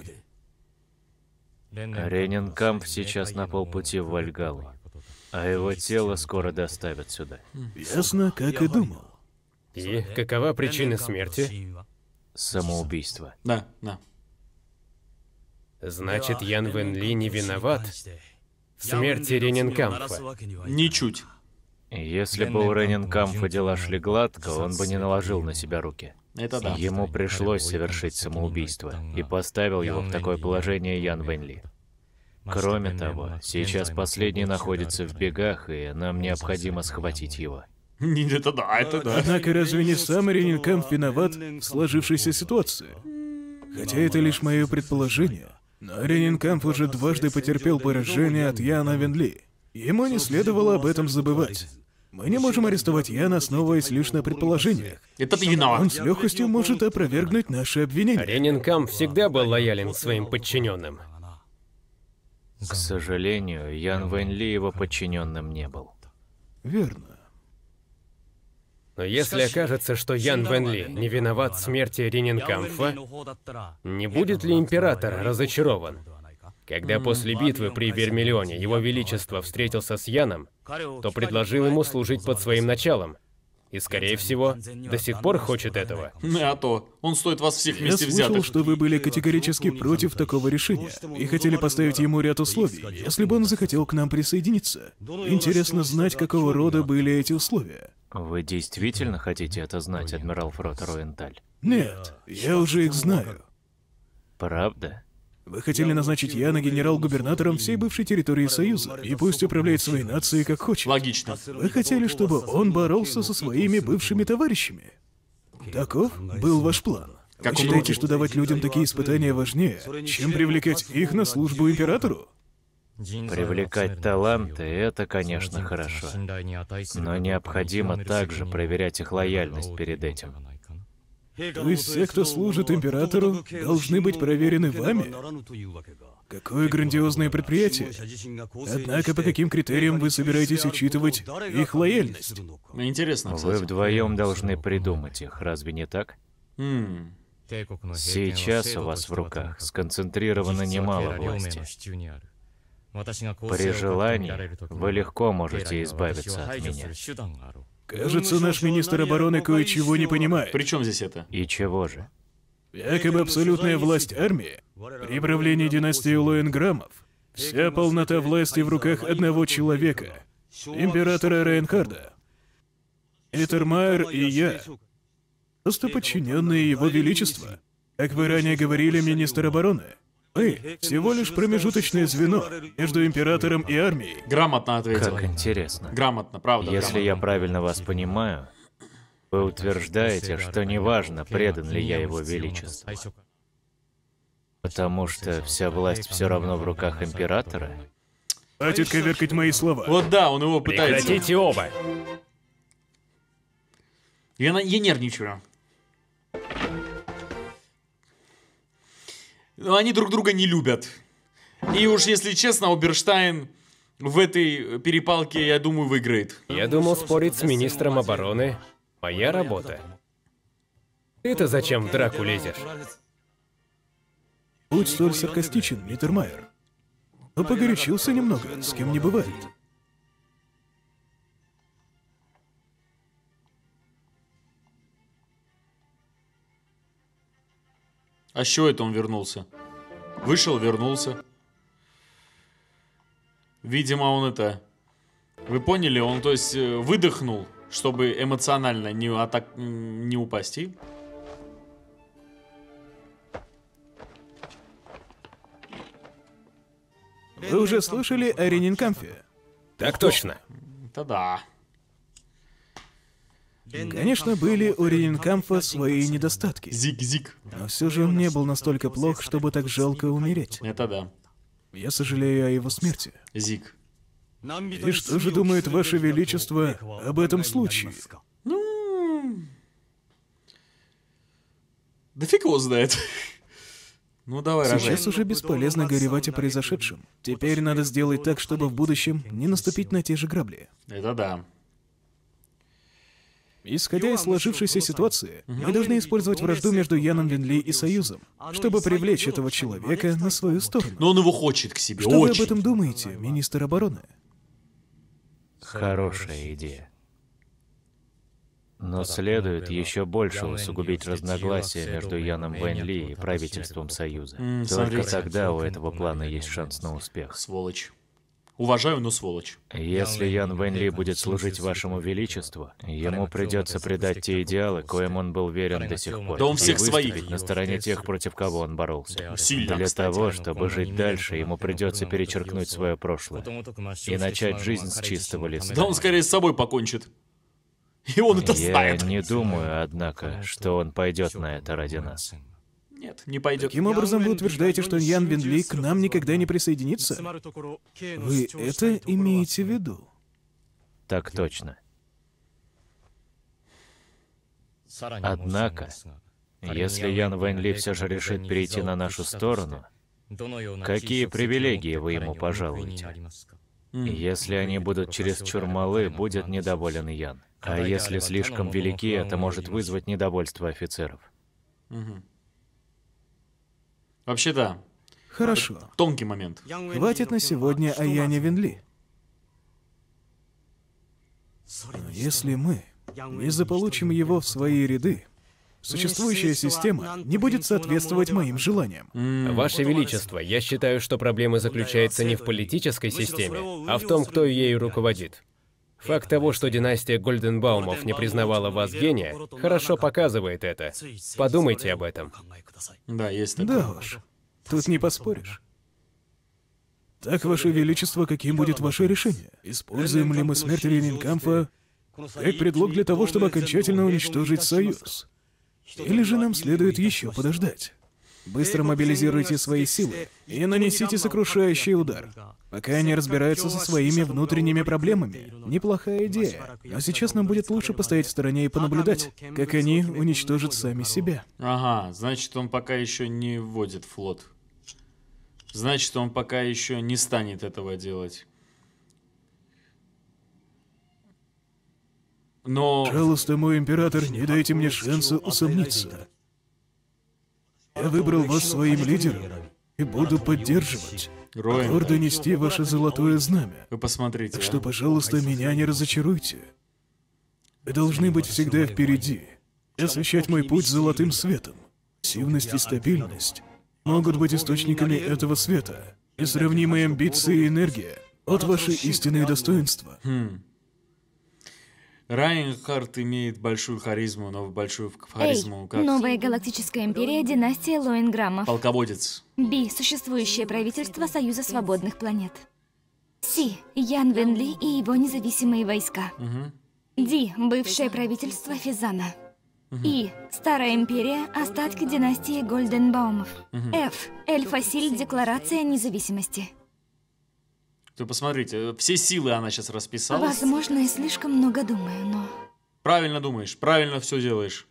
Speaker 3: Рейненкамп сейчас на полпути в Вальгаллу, а его тело скоро доставят сюда.
Speaker 5: Ясно, как и думал.
Speaker 4: И какова причина смерти?
Speaker 3: Самоубийство.
Speaker 1: Да, да.
Speaker 4: Значит, Ян Вэнли не виноват в смерти Рейненкампа.
Speaker 1: Ничуть.
Speaker 3: Если бы у Рейненкампа дела шли гладко, он бы не наложил на себя руки.
Speaker 1: Это да.
Speaker 3: Ему пришлось совершить самоубийство, и поставил его в такое положение Ян Вэнли. Кроме того, сейчас последний находится в бегах, и нам необходимо схватить его.
Speaker 1: Это да, это да.
Speaker 5: Однако разве не сам Рейнкамп виноват в сложившейся ситуации? Хотя это лишь мое предположение, но Рейнкамп уже дважды потерпел поражение от Яна Вэнли. Ему не следовало об этом забывать. Мы не можем арестовать Яна, основываясь лишь на предположениях.
Speaker 1: Это ты
Speaker 5: Он
Speaker 1: виноват.
Speaker 5: с легкостью может опровергнуть наши обвинения.
Speaker 4: Рейненкамп всегда был лоялен к своим подчиненным.
Speaker 3: К сожалению, Ян Вэнли его подчиненным не был.
Speaker 5: Верно.
Speaker 4: Но если окажется, что Ян Вэнли не виноват в смерти Рейненкампа, не будет ли император разочарован? Когда после битвы при Вермиллионе его величество встретился с Яном, то предложил ему служить под своим началом. И, скорее всего, до сих пор хочет этого.
Speaker 1: А то. Он стоит вас всех
Speaker 5: Я
Speaker 1: вместе
Speaker 5: слышал,
Speaker 1: взятых.
Speaker 5: что вы были категорически против такого решения и хотели поставить ему ряд условий, если бы он захотел к нам присоединиться. Интересно знать, какого рода были эти условия.
Speaker 3: Вы действительно хотите это знать, адмирал флота Роенталь?
Speaker 5: Нет, я уже их знаю.
Speaker 3: Правда?
Speaker 5: Вы хотели назначить Яна генерал-губернатором всей бывшей территории Союза, и пусть управляет своей нацией как хочет.
Speaker 1: Логично.
Speaker 5: Вы хотели, чтобы он боролся со своими бывшими товарищами. Таков был ваш план.
Speaker 1: Как
Speaker 5: Вы
Speaker 1: он
Speaker 5: считаете,
Speaker 1: руки-
Speaker 5: что давать людям такие испытания важнее, чем привлекать их на службу императору?
Speaker 3: Привлекать таланты — это, конечно, хорошо. Но необходимо также проверять их лояльность перед этим.
Speaker 5: То есть все, кто служит императору, должны быть проверены вами? Какое грандиозное предприятие. Однако по каким критериям вы собираетесь учитывать их лояльность?
Speaker 1: Интересно,
Speaker 3: Вы
Speaker 1: кстати.
Speaker 3: вдвоем должны придумать их, разве не так? Сейчас у вас в руках сконцентрировано немало власти. При желании вы легко можете избавиться от меня.
Speaker 5: Кажется, наш министр обороны кое-чего не понимает.
Speaker 1: При чем здесь это?
Speaker 3: И чего же?
Speaker 5: Якобы абсолютная власть армии при правлении династии Лоенграммов. Вся полнота власти в руках одного человека. Императора Рейнхарда. Этермайер и я. Просто подчиненные его величества. Как вы ранее говорили, министр обороны. Мы всего лишь промежуточное звено между императором и армией.
Speaker 1: Грамотно ответил.
Speaker 3: Как интересно.
Speaker 1: Грамотно, правда.
Speaker 3: Если я
Speaker 1: грамотно.
Speaker 3: правильно вас понимаю, вы утверждаете, что неважно, предан ли я его величеству. Потому что вся власть все равно в руках императора?
Speaker 5: Хватит коверкать мои слова.
Speaker 1: Вот да, он его пытается.
Speaker 4: Прекратите оба!
Speaker 1: Я нервничаю. Но они друг друга не любят. И уж если честно, Оберштайн в этой перепалке, я думаю, выиграет.
Speaker 4: Я думал, спорить с министром обороны — моя работа. Ты-то зачем в драку лезешь?
Speaker 5: Будь столь саркастичен, Миттермайер. Но погорячился немного, с кем не бывает.
Speaker 1: А с чего это он вернулся? Вышел, вернулся. Видимо, он это... Вы поняли? Он, то есть, выдохнул, чтобы эмоционально не упасть. И...
Speaker 5: Вы уже слышали о Рейненкампе?
Speaker 4: Так точно.
Speaker 1: Это да.
Speaker 5: Конечно, были у Рейненкампа свои недостатки.
Speaker 1: Зик-зик.
Speaker 5: Но все же он не был настолько плох, чтобы так жалко умереть.
Speaker 1: Это да.
Speaker 5: Я сожалею о его смерти.
Speaker 1: Зик.
Speaker 5: И что же думает Ваше Величество об этом случае?
Speaker 1: Ну... Да фиг его знает. Ну давай, рожай.
Speaker 5: Сейчас уже бесполезно горевать о произошедшем. Теперь надо сделать так, чтобы в будущем не наступить на те же грабли.
Speaker 1: Это да.
Speaker 5: Исходя из сложившейся ситуации, мы должны использовать вражду между Яном Венли и Союзом, чтобы привлечь этого человека на свою сторону.
Speaker 1: Но он его хочет к себе,
Speaker 5: Что вы
Speaker 1: очень.
Speaker 5: об этом думаете, министр обороны?
Speaker 3: Хорошая идея. Но следует еще больше усугубить разногласия между Яном Вэнь Ли и правительством Союза. Только
Speaker 1: смотрите.
Speaker 3: тогда у этого плана есть шанс на успех.
Speaker 1: Сволочь. Уважаю, но сволочь.
Speaker 3: Если Ян Вэнь Ли будет служить вашему величеству, ему придется предать те идеалы, коим он был верен до сих пор.
Speaker 1: Да он всех
Speaker 3: и выступить
Speaker 1: своих.
Speaker 3: на стороне тех, против кого он боролся.
Speaker 1: Сильно,
Speaker 3: Для
Speaker 1: кстати.
Speaker 3: того, чтобы жить дальше, ему придется перечеркнуть свое прошлое и начать жизнь с чистого листа.
Speaker 1: Да он скорее с собой покончит. И он это
Speaker 3: Я
Speaker 1: знает.
Speaker 3: не думаю, однако, что он пойдет на это ради нас.
Speaker 1: Нет, не пойдет.
Speaker 5: Таким образом, вы утверждаете, что Ян Венли к нам никогда не присоединится? Вы это имеете в виду?
Speaker 3: Так точно. Однако, если Ян Вэнь Ли все же решит перейти на нашу сторону, какие привилегии вы ему пожалуете? Если они будут чересчур малы, будет недоволен Ян. А если слишком велики, это может вызвать недовольство офицеров.
Speaker 1: Вообще да.
Speaker 5: Хорошо.
Speaker 1: Тонкий момент.
Speaker 5: Хватит на сегодня о Яне Венли. Но если мы не заполучим его в свои ряды, существующая система не будет соответствовать моим желаниям.
Speaker 4: Ваше Величество, я считаю, что проблема заключается не в политической системе, а в том, кто ею руководит. Факт того, что династия Гольденбаумов не признавала вас гения, хорошо показывает это. Подумайте об этом.
Speaker 1: Да, есть такое.
Speaker 5: Да уж, тут не поспоришь. Так, Ваше Величество, каким будет ваше решение? Используем ли мы смерть Рейнинкамфа как предлог для того, чтобы окончательно уничтожить Союз? Или же нам следует еще подождать? Быстро мобилизируйте свои силы и нанесите сокрушающий удар, пока они разбираются со своими внутренними проблемами. Неплохая идея. Но сейчас нам будет лучше постоять в стороне и понаблюдать, как они уничтожат сами себя.
Speaker 1: Ага, значит, он пока еще не вводит флот. Значит, он пока еще не станет этого делать. Но...
Speaker 5: Пожалуйста, мой император, не дайте мне шанса усомниться. Я выбрал вас своим лидером и буду поддерживать.
Speaker 1: Роин,
Speaker 5: Гордо нести ваше золотое знамя.
Speaker 1: вы посмотрите.
Speaker 5: Так что, пожалуйста, меня не разочаруйте. Вы должны быть всегда впереди, и освещать мой путь золотым светом. Сильность и стабильность могут быть источниками этого света. Несравнимые амбиции и энергия — вот ваши истинные достоинства.
Speaker 1: Райнхард имеет большую харизму, но большую харизму как
Speaker 8: Новая галактическая империя, династия Лоинграммов.
Speaker 1: полководец.
Speaker 8: Би, существующее правительство Союза свободных планет. Си, Ян Вен Ли и его независимые войска. Ди, бывшее правительство Физана. И, Старая империя, остатки династии Гольденбаумов. Ф, Эль-Фасиль, Декларация независимости.
Speaker 1: Вы посмотрите, все силы она сейчас расписала.
Speaker 8: Возможно, я слишком много думаю, но...
Speaker 1: Правильно думаешь, правильно все делаешь.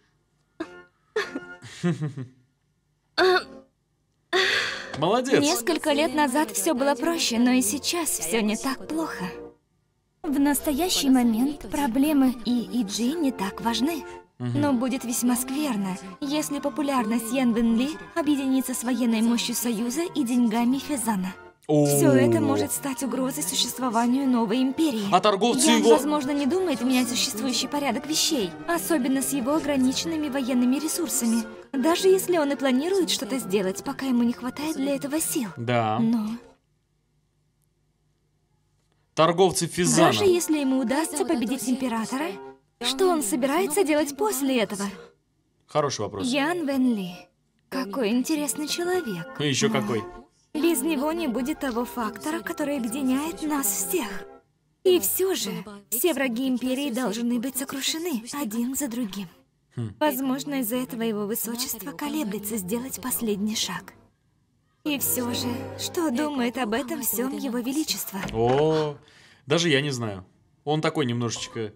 Speaker 1: Молодец.
Speaker 8: Несколько лет назад все было проще, но и сейчас все не так плохо. В настоящий момент проблемы И Джи не так важны. Но будет весьма скверно, если популярность Ян Вен Ли объединится с военной мощью Союза и деньгами Физана. Все это может стать угрозой существованию новой империи.
Speaker 1: А торговцы
Speaker 8: Ян,
Speaker 1: его...
Speaker 8: возможно, не думает менять существующий порядок вещей, особенно с его ограниченными военными ресурсами. Даже если он и планирует что-то сделать, пока ему не хватает для этого сил.
Speaker 1: Да.
Speaker 8: Но
Speaker 1: Торговцы Физана.
Speaker 8: даже если ему удастся победить императора, что он собирается делать после этого?
Speaker 1: Хороший вопрос.
Speaker 8: Ян Вен Ли. Какой интересный человек.
Speaker 1: И еще какой.
Speaker 8: Без него не будет того фактора, который объединяет нас всех. И все же, все враги Империи должны быть сокрушены один за другим. Возможно, из-за этого его высочество колеблется сделать последний шаг. И все же, что думает об этом всем его величество?
Speaker 1: О, даже я не знаю. Он такой немножечко...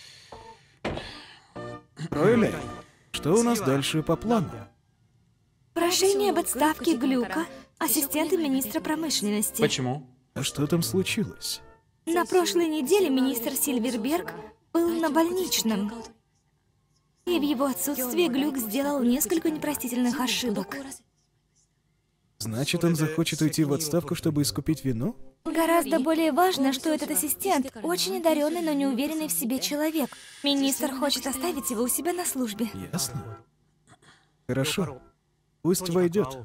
Speaker 5: Ройли, что у нас дальше по плану?
Speaker 8: Прошение об отставке Глюка, ассистента министра промышленности.
Speaker 1: Почему?
Speaker 5: А что там случилось?
Speaker 8: На прошлой неделе министр Сильверберг был на больничном. И в его отсутствие Глюк сделал несколько непростительных ошибок.
Speaker 5: Значит, он захочет уйти в отставку, чтобы искупить вину?
Speaker 8: Гораздо более важно, что этот ассистент очень одаренный, но неуверенный в себе человек. Министр хочет оставить его у себя на службе.
Speaker 5: Ясно. Хорошо. Пусть войдет.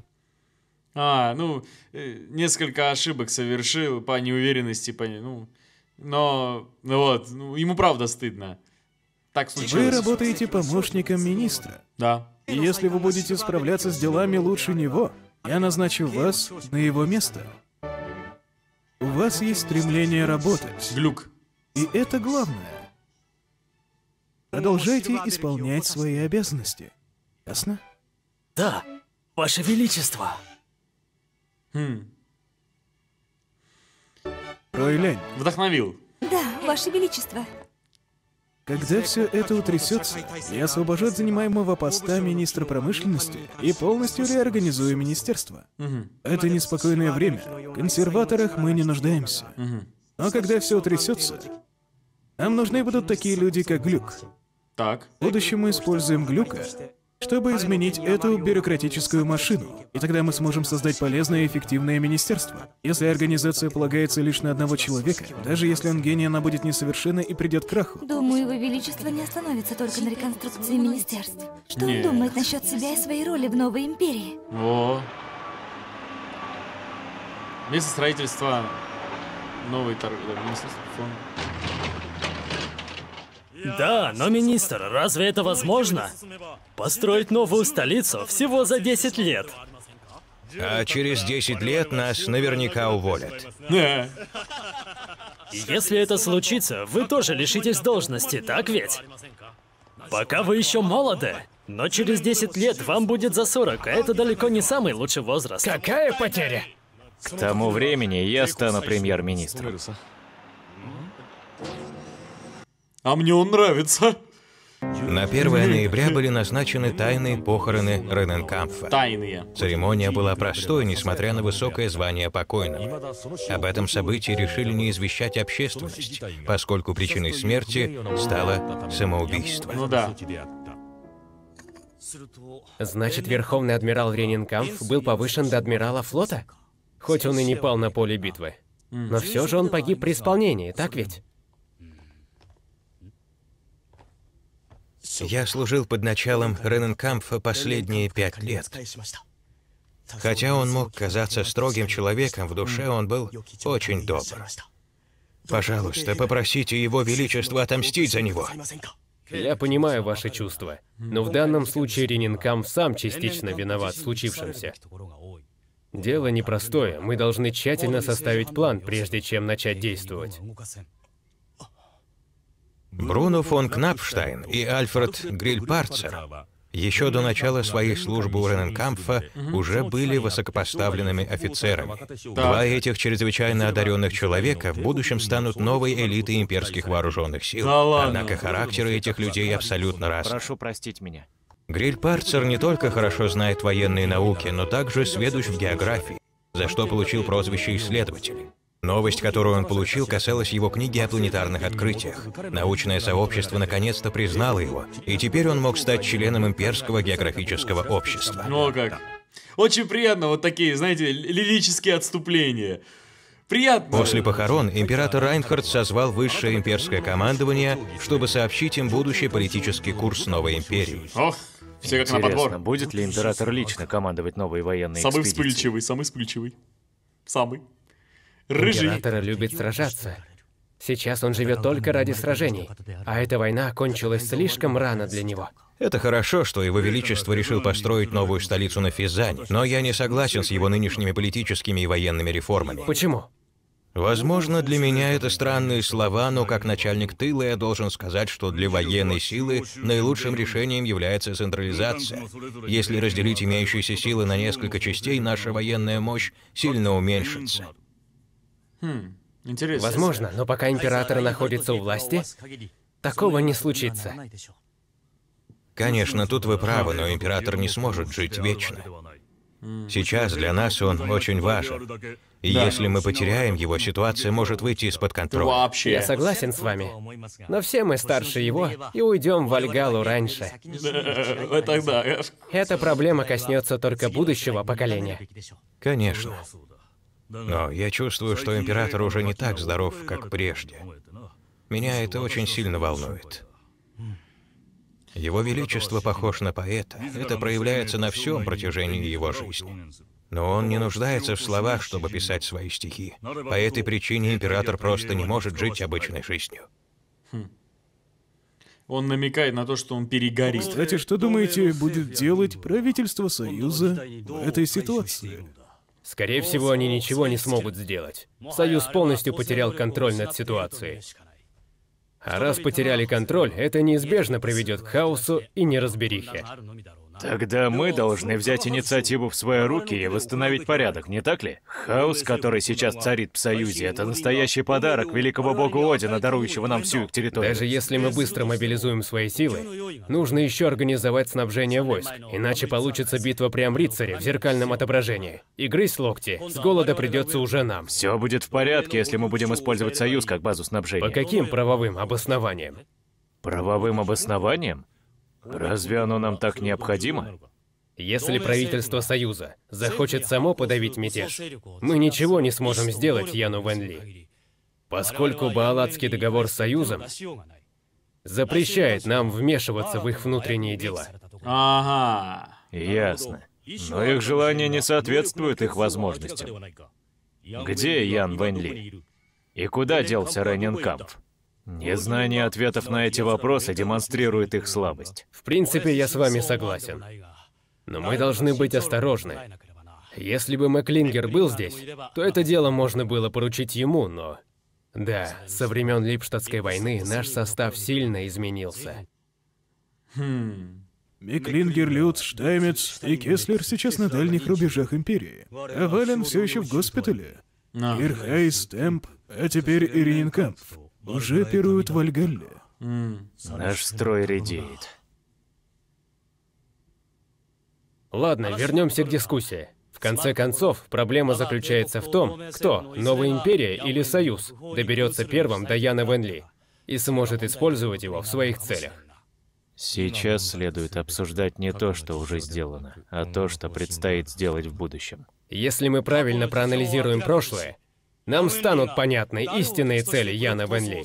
Speaker 1: Несколько ошибок совершил по неуверенности, ему правда стыдно. Так случилось.
Speaker 5: Вы работаете помощником министра.
Speaker 1: Да.
Speaker 5: И если вы будете справляться с делами лучше него, я назначу вас на его место. У вас есть стремление работать.
Speaker 1: Глюк.
Speaker 5: И это главное. Продолжайте исполнять свои обязанности. Ясно?
Speaker 6: Да, Ваше Величество.
Speaker 5: Ройлянь,
Speaker 1: Вдохновил.
Speaker 8: Да, Ваше Величество.
Speaker 5: когда все это утрясется, я освобожу от занимаемого поста министра промышленности и полностью реорганизую министерство. Это неспокойное время. В консерваторах мы не нуждаемся. Но когда все утрясется, нам нужны будут такие люди, как Глюк.
Speaker 1: Так.
Speaker 5: В будущем мы используем Глюка, чтобы изменить эту бюрократическую машину. И тогда мы сможем создать полезное и эффективное министерство. Если организация полагается лишь на одного человека, даже если он гений, она будет несовершенна и придет к краху.
Speaker 8: Думаю, Его Величество не остановится только на реконструкции министерств. Что он
Speaker 1: Не.
Speaker 8: думает насчет себя и своей роли в новой империи?
Speaker 1: Место строительства новый фонд.
Speaker 6: Да, но, министр, разве это возможно? Построить новую столицу всего за 10 лет.
Speaker 2: А через 10 лет нас наверняка уволят.
Speaker 6: И если это случится, вы тоже лишитесь должности, так ведь? Пока вы еще молоды, но через 10 лет вам будет за 40, а это далеко не самый лучший возраст.
Speaker 4: Какая потеря?
Speaker 3: К тому времени я стану премьер-министром.
Speaker 1: А мне он нравится.
Speaker 2: На 1 ноября были назначены тайные похороны Рененкампфа.
Speaker 1: Тайные.
Speaker 2: Церемония была простой, несмотря на высокое звание покойного. Об этом событии решили не извещать общественность, поскольку причиной смерти стало самоубийство.
Speaker 1: Ну да.
Speaker 4: Значит, Верховный Адмирал Рененкампф был повышен до адмирала флота? Хоть он и не пал на поле битвы. Но все же он погиб при исполнении, так ведь?
Speaker 2: Я служил под началом Рененкампфа последние 5 лет. Хотя он мог казаться строгим человеком, в душе он был очень добр. Пожалуйста, попросите Его Величество отомстить за него.
Speaker 4: Я понимаю ваши чувства, но в данном случае Рененкампф сам частично виноват в случившемся. Дело непростое, мы должны тщательно составить план, прежде чем начать действовать.
Speaker 2: Бруно фон Кнапштайн и Альфред Грильпарцер еще до начала своей службы у Рененкампфа уже были высокопоставленными офицерами. Два этих чрезвычайно одаренных человека в будущем станут новой элитой имперских вооруженных сил.
Speaker 1: Да ладно.
Speaker 2: Однако характеры этих людей абсолютно разные.
Speaker 3: Прошу простить меня.
Speaker 2: Грильпарцер не только хорошо знает военные науки, но также сведущ в географии, за что получил прозвище исследователя. Новость, которую он получил, касалась его книги о планетарных открытиях. Научное сообщество наконец-то признало его, и теперь он мог стать членом имперского географического общества.
Speaker 1: Ну как. Очень приятно вот такие, знаете, лирические отступления. Приятно.
Speaker 2: После похорон император Райнхард созвал высшее имперское командование, чтобы сообщить им будущий политический курс новой империи.
Speaker 1: Ох, все как на
Speaker 3: Интересно,
Speaker 1: подбор.
Speaker 3: будет ли император лично командовать новой военной экспедицией?
Speaker 1: Самый вспыльчивый. Самый. Рыжий.
Speaker 4: Император любит сражаться. Сейчас он живет только ради сражений, а эта война окончилась слишком рано для него.
Speaker 2: Это хорошо, что Его Величество решил построить новую столицу на Физане, но я не согласен с его нынешними политическими и военными реформами.
Speaker 4: Почему?
Speaker 2: Возможно, для меня это странные слова, но как начальник тыла я должен сказать, что для военной силы наилучшим решением является централизация. Если разделить имеющиеся силы на несколько частей, наша военная мощь сильно уменьшится.
Speaker 1: Интересно.
Speaker 4: Возможно, но пока император находится у власти, такого не случится.
Speaker 2: Конечно, тут вы правы, но император не сможет жить вечно. Сейчас для нас он очень важен. И если мы потеряем его, ситуация может выйти из-под контроля.
Speaker 1: Вообще.
Speaker 4: Я согласен с вами. Но все мы старше его и уйдем в Вальгалу раньше.
Speaker 1: Это да.
Speaker 4: Эта проблема коснется только будущего поколения.
Speaker 2: Конечно. Но я чувствую, что император уже не так здоров, как прежде. Меня это очень сильно волнует. Его Величество похож на поэта. Это проявляется на всем протяжении его жизни. Но он не нуждается в словах, чтобы писать свои стихи. По этой причине император просто не может жить обычной жизнью.
Speaker 1: Он намекает на то, что он перегорит.
Speaker 5: Кстати, что думаете, будет делать правительство Союза в этой ситуации?
Speaker 4: Скорее всего, они ничего не смогут сделать. Союз полностью потерял контроль над ситуацией. А раз потеряли контроль, это неизбежно приведет к хаосу и неразберихе.
Speaker 3: Тогда мы должны взять инициативу в свои руки и восстановить порядок, не так ли? Хаос, который сейчас царит в Союзе, это настоящий подарок великого богу Одина, дарующего нам всю их территорию.
Speaker 4: Даже если мы быстро мобилизуем свои силы, нужно еще организовать снабжение войск, иначе получится битва прям рыцаря в зеркальном отображении. И грызть локти с голода придется уже нам.
Speaker 3: Все будет в порядке, если мы будем использовать Союз как базу снабжения.
Speaker 4: По каким правовым обоснованиям?
Speaker 3: Правовым обоснованием? Разве оно нам так необходимо?
Speaker 4: Если правительство Союза захочет само подавить мятеж, мы ничего не сможем сделать Яну Вэнли, поскольку Баалатский договор с Союзом запрещает нам вмешиваться в их внутренние дела.
Speaker 1: Ага.
Speaker 3: Ясно. Но их желания не соответствуют их возможностям. Где Ян Вэнли? И куда делся Ренинкамп? Незнание ответов на эти вопросы демонстрирует их слабость.
Speaker 4: В принципе, я с вами согласен. Но мы должны быть осторожны. Если бы Мэклингер был здесь, то это дело можно было поручить ему, но... Да, со времен Липштадтской войны наш состав сильно изменился.
Speaker 5: Мэклингер, Люц, Штаймец и Кеслер сейчас на дальних рубежах Империи. А Вален все еще в госпитале. Ирхай, Стэмп, а теперь и Ренинкамп уже пируют в Вальгалле.
Speaker 3: Наш строй редеет.
Speaker 4: Ладно, вернемся к дискуссии. В конце концов, проблема заключается в том, кто, Новая Империя или Союз, доберется первым до Яна Вэнли и сможет использовать его в своих целях.
Speaker 3: Сейчас следует обсуждать не то, что уже сделано, а то, что предстоит сделать в будущем.
Speaker 4: Если мы правильно проанализируем прошлое, нам станут понятны истинные цели Яна Вэнли.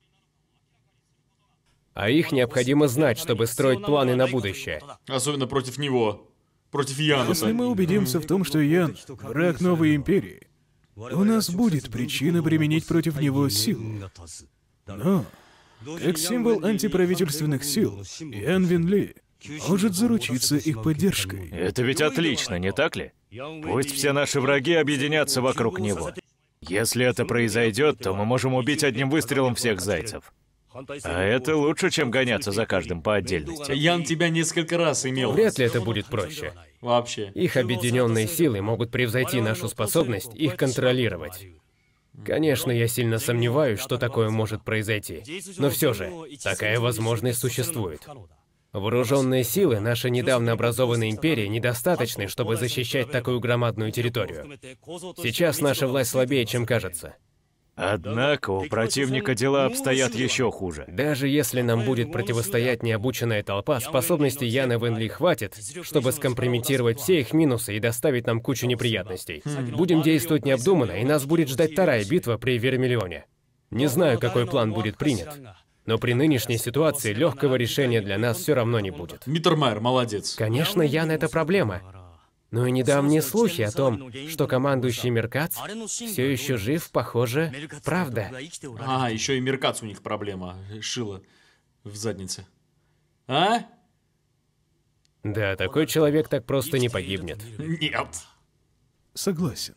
Speaker 4: А их необходимо знать, чтобы строить планы на будущее.
Speaker 1: Особенно против него. Против Яна.
Speaker 5: Если мы убедимся в том, что Ян — враг Новой Империи, у нас будет причина применить против него силу. Но, как символ антиправительственных сил, Ян Вэнли может заручиться их поддержкой.
Speaker 3: Это ведь отлично, не так ли? Пусть все наши враги объединятся вокруг него. Если это произойдет, то мы можем убить одним выстрелом всех зайцев. А это лучше, чем гоняться за каждым по отдельности.
Speaker 1: Ян тебя несколько раз имел.
Speaker 4: Вряд ли это будет проще.
Speaker 1: Вообще.
Speaker 4: Их объединенные силы могут превзойти нашу способность их контролировать. Конечно, я сильно сомневаюсь, что такое может произойти. Но все же, такая возможность существует. Вооруженные силы нашей недавно образованной империи недостаточны, чтобы защищать такую громадную территорию. Сейчас наша власть слабее, чем кажется.
Speaker 3: Однако у противника дела обстоят еще хуже.
Speaker 4: Даже если нам будет противостоять необученная толпа, способностей Яна Вэнли хватит, чтобы скомпрометировать все их минусы и доставить нам кучу неприятностей. Будем действовать необдуманно, и нас будет ждать вторая битва при Вермиллионе. Не знаю, какой план будет принят, но при нынешней ситуации легкого решения для нас все равно не будет.
Speaker 1: Миттермайер, молодец.
Speaker 4: Конечно, Ян — это проблема. Но и недавние слухи о том, что командующий Меркац все еще жив, похоже, правда.
Speaker 1: А, еще и Меркац у них проблема. Шило в заднице. А?
Speaker 4: Да, такой человек так просто не погибнет.
Speaker 1: Нет.
Speaker 5: Согласен.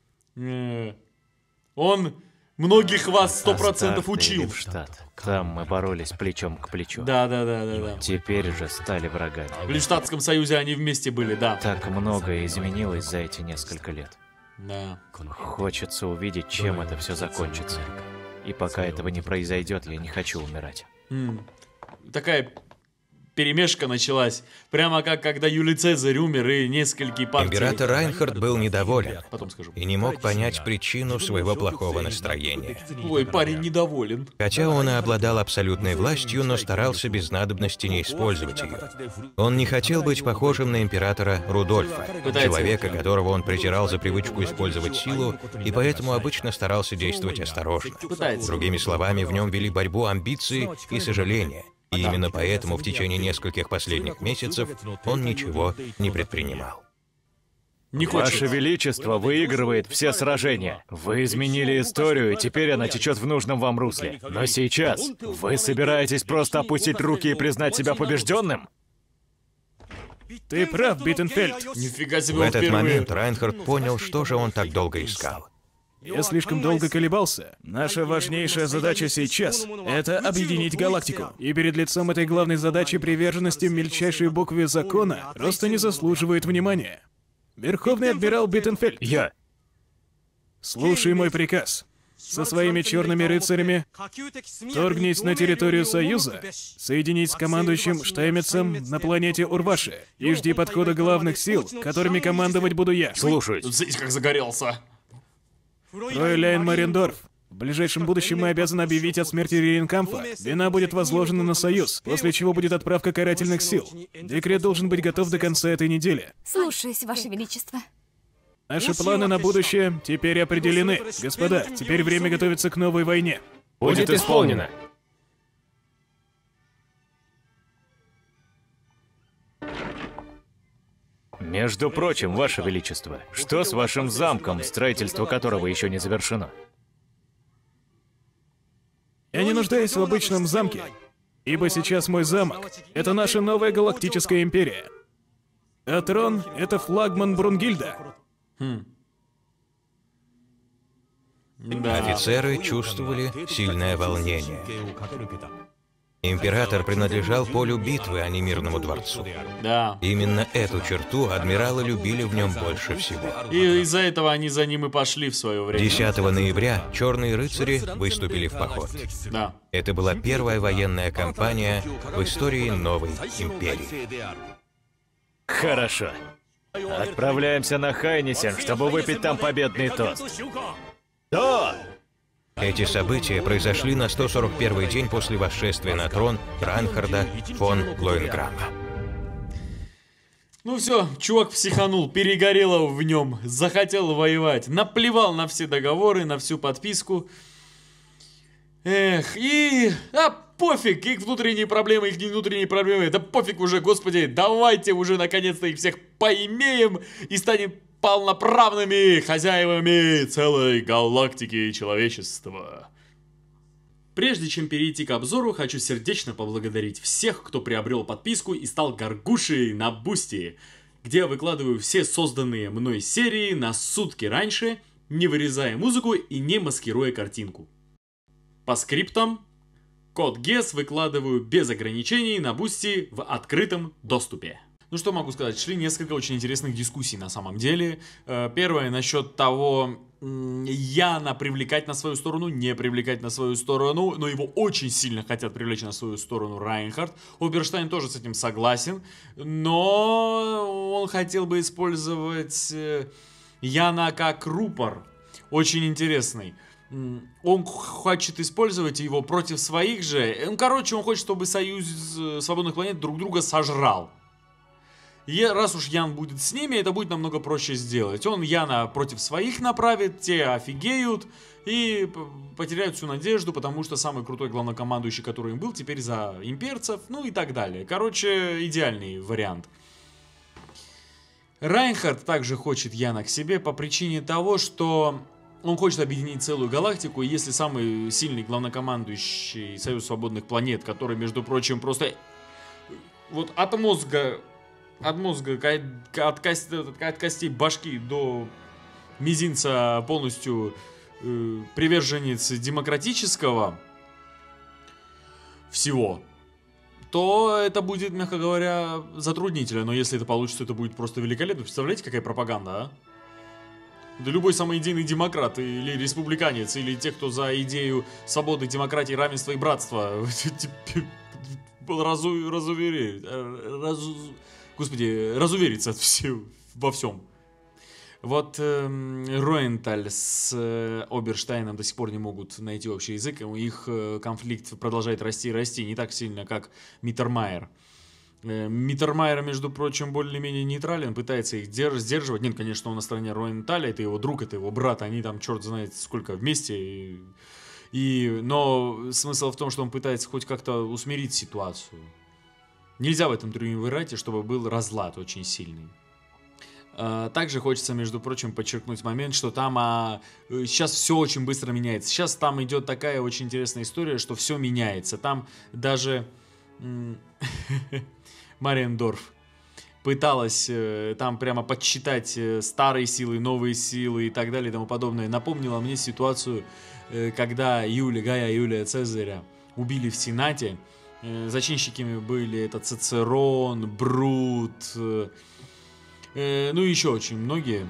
Speaker 1: Он многих вас 100% учил.
Speaker 3: Липштадт. Там мы боролись плечом к плечу.
Speaker 1: Да.
Speaker 3: Теперь же стали врагами.
Speaker 1: В Липштадтском союзе они вместе были, да.
Speaker 3: Так многое изменилось за эти несколько лет.
Speaker 1: Да.
Speaker 3: Хочется увидеть, чем это все закончится. И пока этого не произойдет, я не хочу умирать.
Speaker 1: Такая перемешка началась. Прямо как когда Юлий Цезарь умер и несколько партий...
Speaker 2: Император Райнхард был недоволен
Speaker 1: Потом скажу.
Speaker 2: и не мог понять причину своего плохого настроения.
Speaker 1: Ой, парень недоволен.
Speaker 2: Хотя он и обладал абсолютной властью, но старался без надобности не использовать ее. Он не хотел быть похожим на императора Рудольфа, человека, которого он презирал за привычку использовать силу, и поэтому обычно старался действовать осторожно. Другими словами, в нем вели борьбу амбиции и сожаления. И именно поэтому в течение нескольких последних месяцев он ничего не предпринимал.
Speaker 1: Не хочет.
Speaker 3: Ваше Величество выигрывает все сражения. Вы изменили историю, и теперь она течет в нужном вам русле. Но сейчас вы собираетесь просто опустить руки и признать себя побежденным?
Speaker 5: Ты прав, Биттенфельд.
Speaker 1: Нифига себе,
Speaker 2: В
Speaker 1: он
Speaker 2: этот
Speaker 1: впервые.
Speaker 2: момент Райнхард понял, что же он так долго искал.
Speaker 5: Я слишком долго колебался. Наша важнейшая задача сейчас — это объединить галактику. И перед лицом этой главной задачи приверженности мельчайшей букве закона просто не заслуживает внимания. Верховный адмирал Биттенфельд,
Speaker 3: Я.
Speaker 5: слушай мой приказ. Со своими черными рыцарями вторгнись на территорию Союза, соединись с командующим Штаймицем на планете Урваши и жди подхода главных сил, которыми командовать буду я.
Speaker 3: Слушаюсь.
Speaker 1: Здесь как загорелся.
Speaker 5: Фройляйн Марендорф, в ближайшем будущем мы обязаны объявить о смерти Рейнкамфа. Вина будет возложена на Союз, после чего будет отправка карательных сил. Декрет должен быть готов до конца этой недели.
Speaker 8: Слушаюсь, Ваше Величество.
Speaker 5: Наши планы на будущее теперь определены. Господа, теперь время готовиться к новой войне.
Speaker 4: Будет исполнено.
Speaker 3: Между прочим, Ваше Величество, что с вашим замком, строительство которого еще не завершено?
Speaker 5: Я не нуждаюсь в обычном замке, ибо сейчас мой замок — это наша новая галактическая империя. А трон — это флагман Брунгильда.
Speaker 1: Да.
Speaker 2: Офицеры чувствовали сильное волнение. Император принадлежал полю битвы, а не мирному дворцу.
Speaker 1: Да.
Speaker 2: Именно эту черту адмиралы любили в нем больше всего.
Speaker 1: И из-за этого они за ним и пошли в свое время.
Speaker 2: 10 ноября черные рыцари выступили в поход.
Speaker 1: Да.
Speaker 2: Это была первая военная кампания в истории новой империи.
Speaker 3: Хорошо. Отправляемся на Хайнисен, чтобы выпить там победный тост. Да!
Speaker 2: Эти события произошли на 141-й день после восшествия на трон Райнхарда фон Лоенграма.
Speaker 1: Ну все, чувак психанул, перегорело в нем, захотел воевать, наплевал на все договоры, на всю подписку. Эх, пофиг, их внутренние проблемы, их не внутренние проблемы, да пофиг уже, господи, давайте уже наконец-то их всех поимеем и станем полноправными хозяевами целой галактики человечества. Прежде чем перейти к обзору, хочу сердечно поблагодарить всех, кто приобрел подписку и стал горгушей на Бусти, где я выкладываю все созданные мной серии на сутки раньше, не вырезая музыку и не маскируя картинку. По скриптам, код GES выкладываю без ограничений на Бусти в открытом доступе. Ну что могу сказать, шли несколько очень интересных дискуссий на самом деле. Первое насчет того, Яна привлекать на свою сторону, не привлекать на свою сторону, но его очень сильно хотят привлечь на свою сторону Райнхард. Оберштайн тоже с этим согласен, но он хотел бы использовать Яна как рупор, очень интересный. Он хочет использовать его против своих же. Короче, он хочет, чтобы Союз Свободных Планет друг друга сожрал. И раз уж Ян будет с ними, это будет намного проще сделать. Он Яна против своих направит, те офигеют и потеряют всю надежду, потому что самый крутой главнокомандующий, который им был, теперь за имперцев, ну и так далее. Короче, идеальный вариант. Райнхард также хочет Яна к себе по причине того, что он хочет объединить целую галактику, и если самый сильный главнокомандующий Союз Свободных Планет, который, между прочим, просто вот от мозга, от костей башки до мизинца полностью приверженец демократического всего, то это будет, мягко говоря, затруднительно. Но если это получится, это будет просто великолепно. Представляете, какая пропаганда, а? Да любой самоидейный демократ или республиканец, или те, кто за идею свободы, демократии, равенства и братства разувериться во всем. Вот Роенталь с Оберштайном до сих пор не могут найти общий язык. Их конфликт продолжает расти и расти, не так сильно, как Миттермайер. Миттермайер, между прочим, более-менее нейтрален, пытается их сдерживать. Нет, конечно, он на стороне Роенталя, это его друг, это его брат, они там черт знает сколько вместе. Но смысл в том, что он пытается хоть как-то усмирить ситуацию. Нельзя в этом триумвирате, чтобы был разлад очень сильный. Также хочется, между прочим, подчеркнуть момент, что там сейчас все очень быстро меняется. Сейчас там идет такая очень интересная история, что все меняется. Там даже Мариендорф пыталась там прямо подсчитать старые силы, новые силы и так далее и тому подобное. Напомнила мне ситуацию, когда Гая Юлия Цезаря убили в Сенате. Зачинщиками были это Цицерон, Брут, ну и еще очень многие.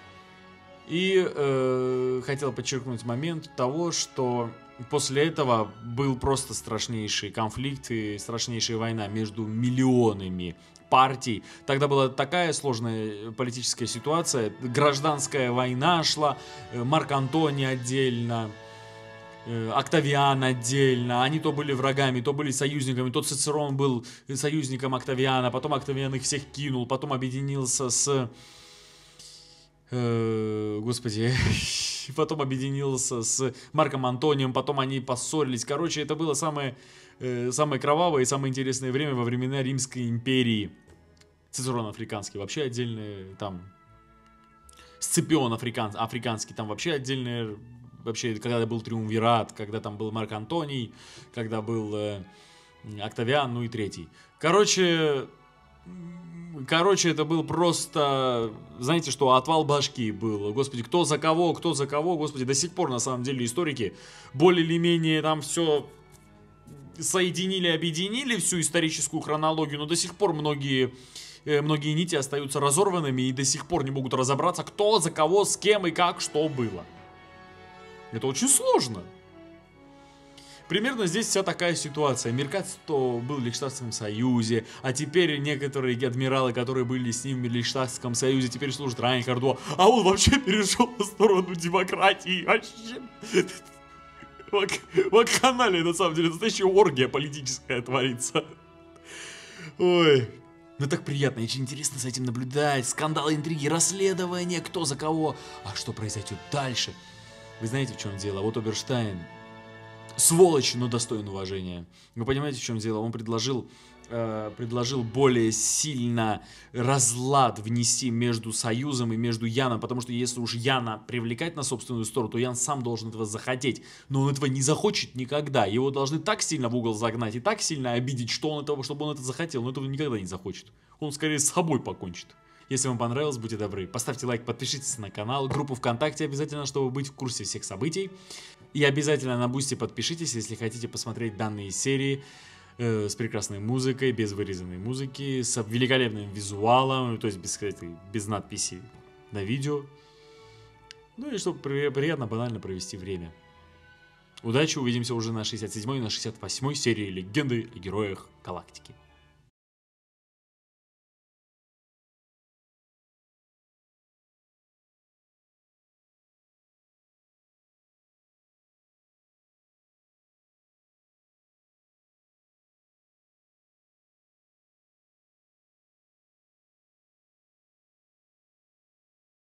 Speaker 1: И хотел подчеркнуть момент того, что после этого был просто страшнейший конфликт и страшнейшая война между миллионами партий. Тогда была такая сложная политическая ситуация. Гражданская война шла, Марк Антоний отдельно, Октавиан отдельно. Они то были врагами, то были союзниками. То Цицерон был союзником Октавиана, потом Октавиан их всех кинул, потом объединился с... потом объединился с Марком Антонием, потом они поссорились. Короче, это было самое кровавое и самое интересное время во времена Римской империи. Цицерон африканский вообще отдельный, там... Сципион африканский, там вообще отдельная... Вообще, когда был Триумвират, когда там был Марк Антоний, когда был Октавиан, ну и третий. Короче, это был просто, знаете что, отвал башки был. Господи, кто за кого, господи, до сих пор, на самом деле, историки более или менее там все соединили, объединили всю историческую хронологию, но до сих пор многие нити остаются разорванными и до сих пор не могут разобраться, кто за кого, с кем и как, что было. Это очень сложно. Примерно здесь вся такая ситуация. Меркацто был в Лихтенштейнском союзе, а теперь некоторые адмиралы, которые были с ним в Лихтенштейнском союзе, теперь служат Райнхарду, а он вообще перешел на сторону демократии. Вообще. В канале, на самом деле, настоящая оргия политическая творится. Ой. Ну так приятно, очень интересно с этим наблюдать. Скандалы, интриги, расследования, кто за кого. А что произойдет дальше? Вы знаете, в чем дело? Вот Оберштайн, сволочь, но достоин уважения. Вы понимаете, в чем дело? Он предложил более сильно разлад внести между Союзом и между Яном, потому что если уж Яна привлекать на собственную сторону, то Ян сам должен этого захотеть. Но он этого не захочет никогда. Его должны так сильно в угол загнать и так сильно обидеть, что он этого, чтобы он это захотел, но этого никогда не захочет. Он скорее с собой покончит. Если вам понравилось, будьте добры, поставьте лайк, подпишитесь на канал, группу ВКонтакте обязательно, чтобы быть в курсе всех событий. И обязательно на Бусти подпишитесь, если хотите посмотреть данные серии с прекрасной музыкой, без вырезанной музыки, с великолепным визуалом, то есть без надписи на видео. Ну и чтобы приятно, банально провести время. Удачи, увидимся уже на 67-й и на 68-й серии Легенды о Героях Галактики.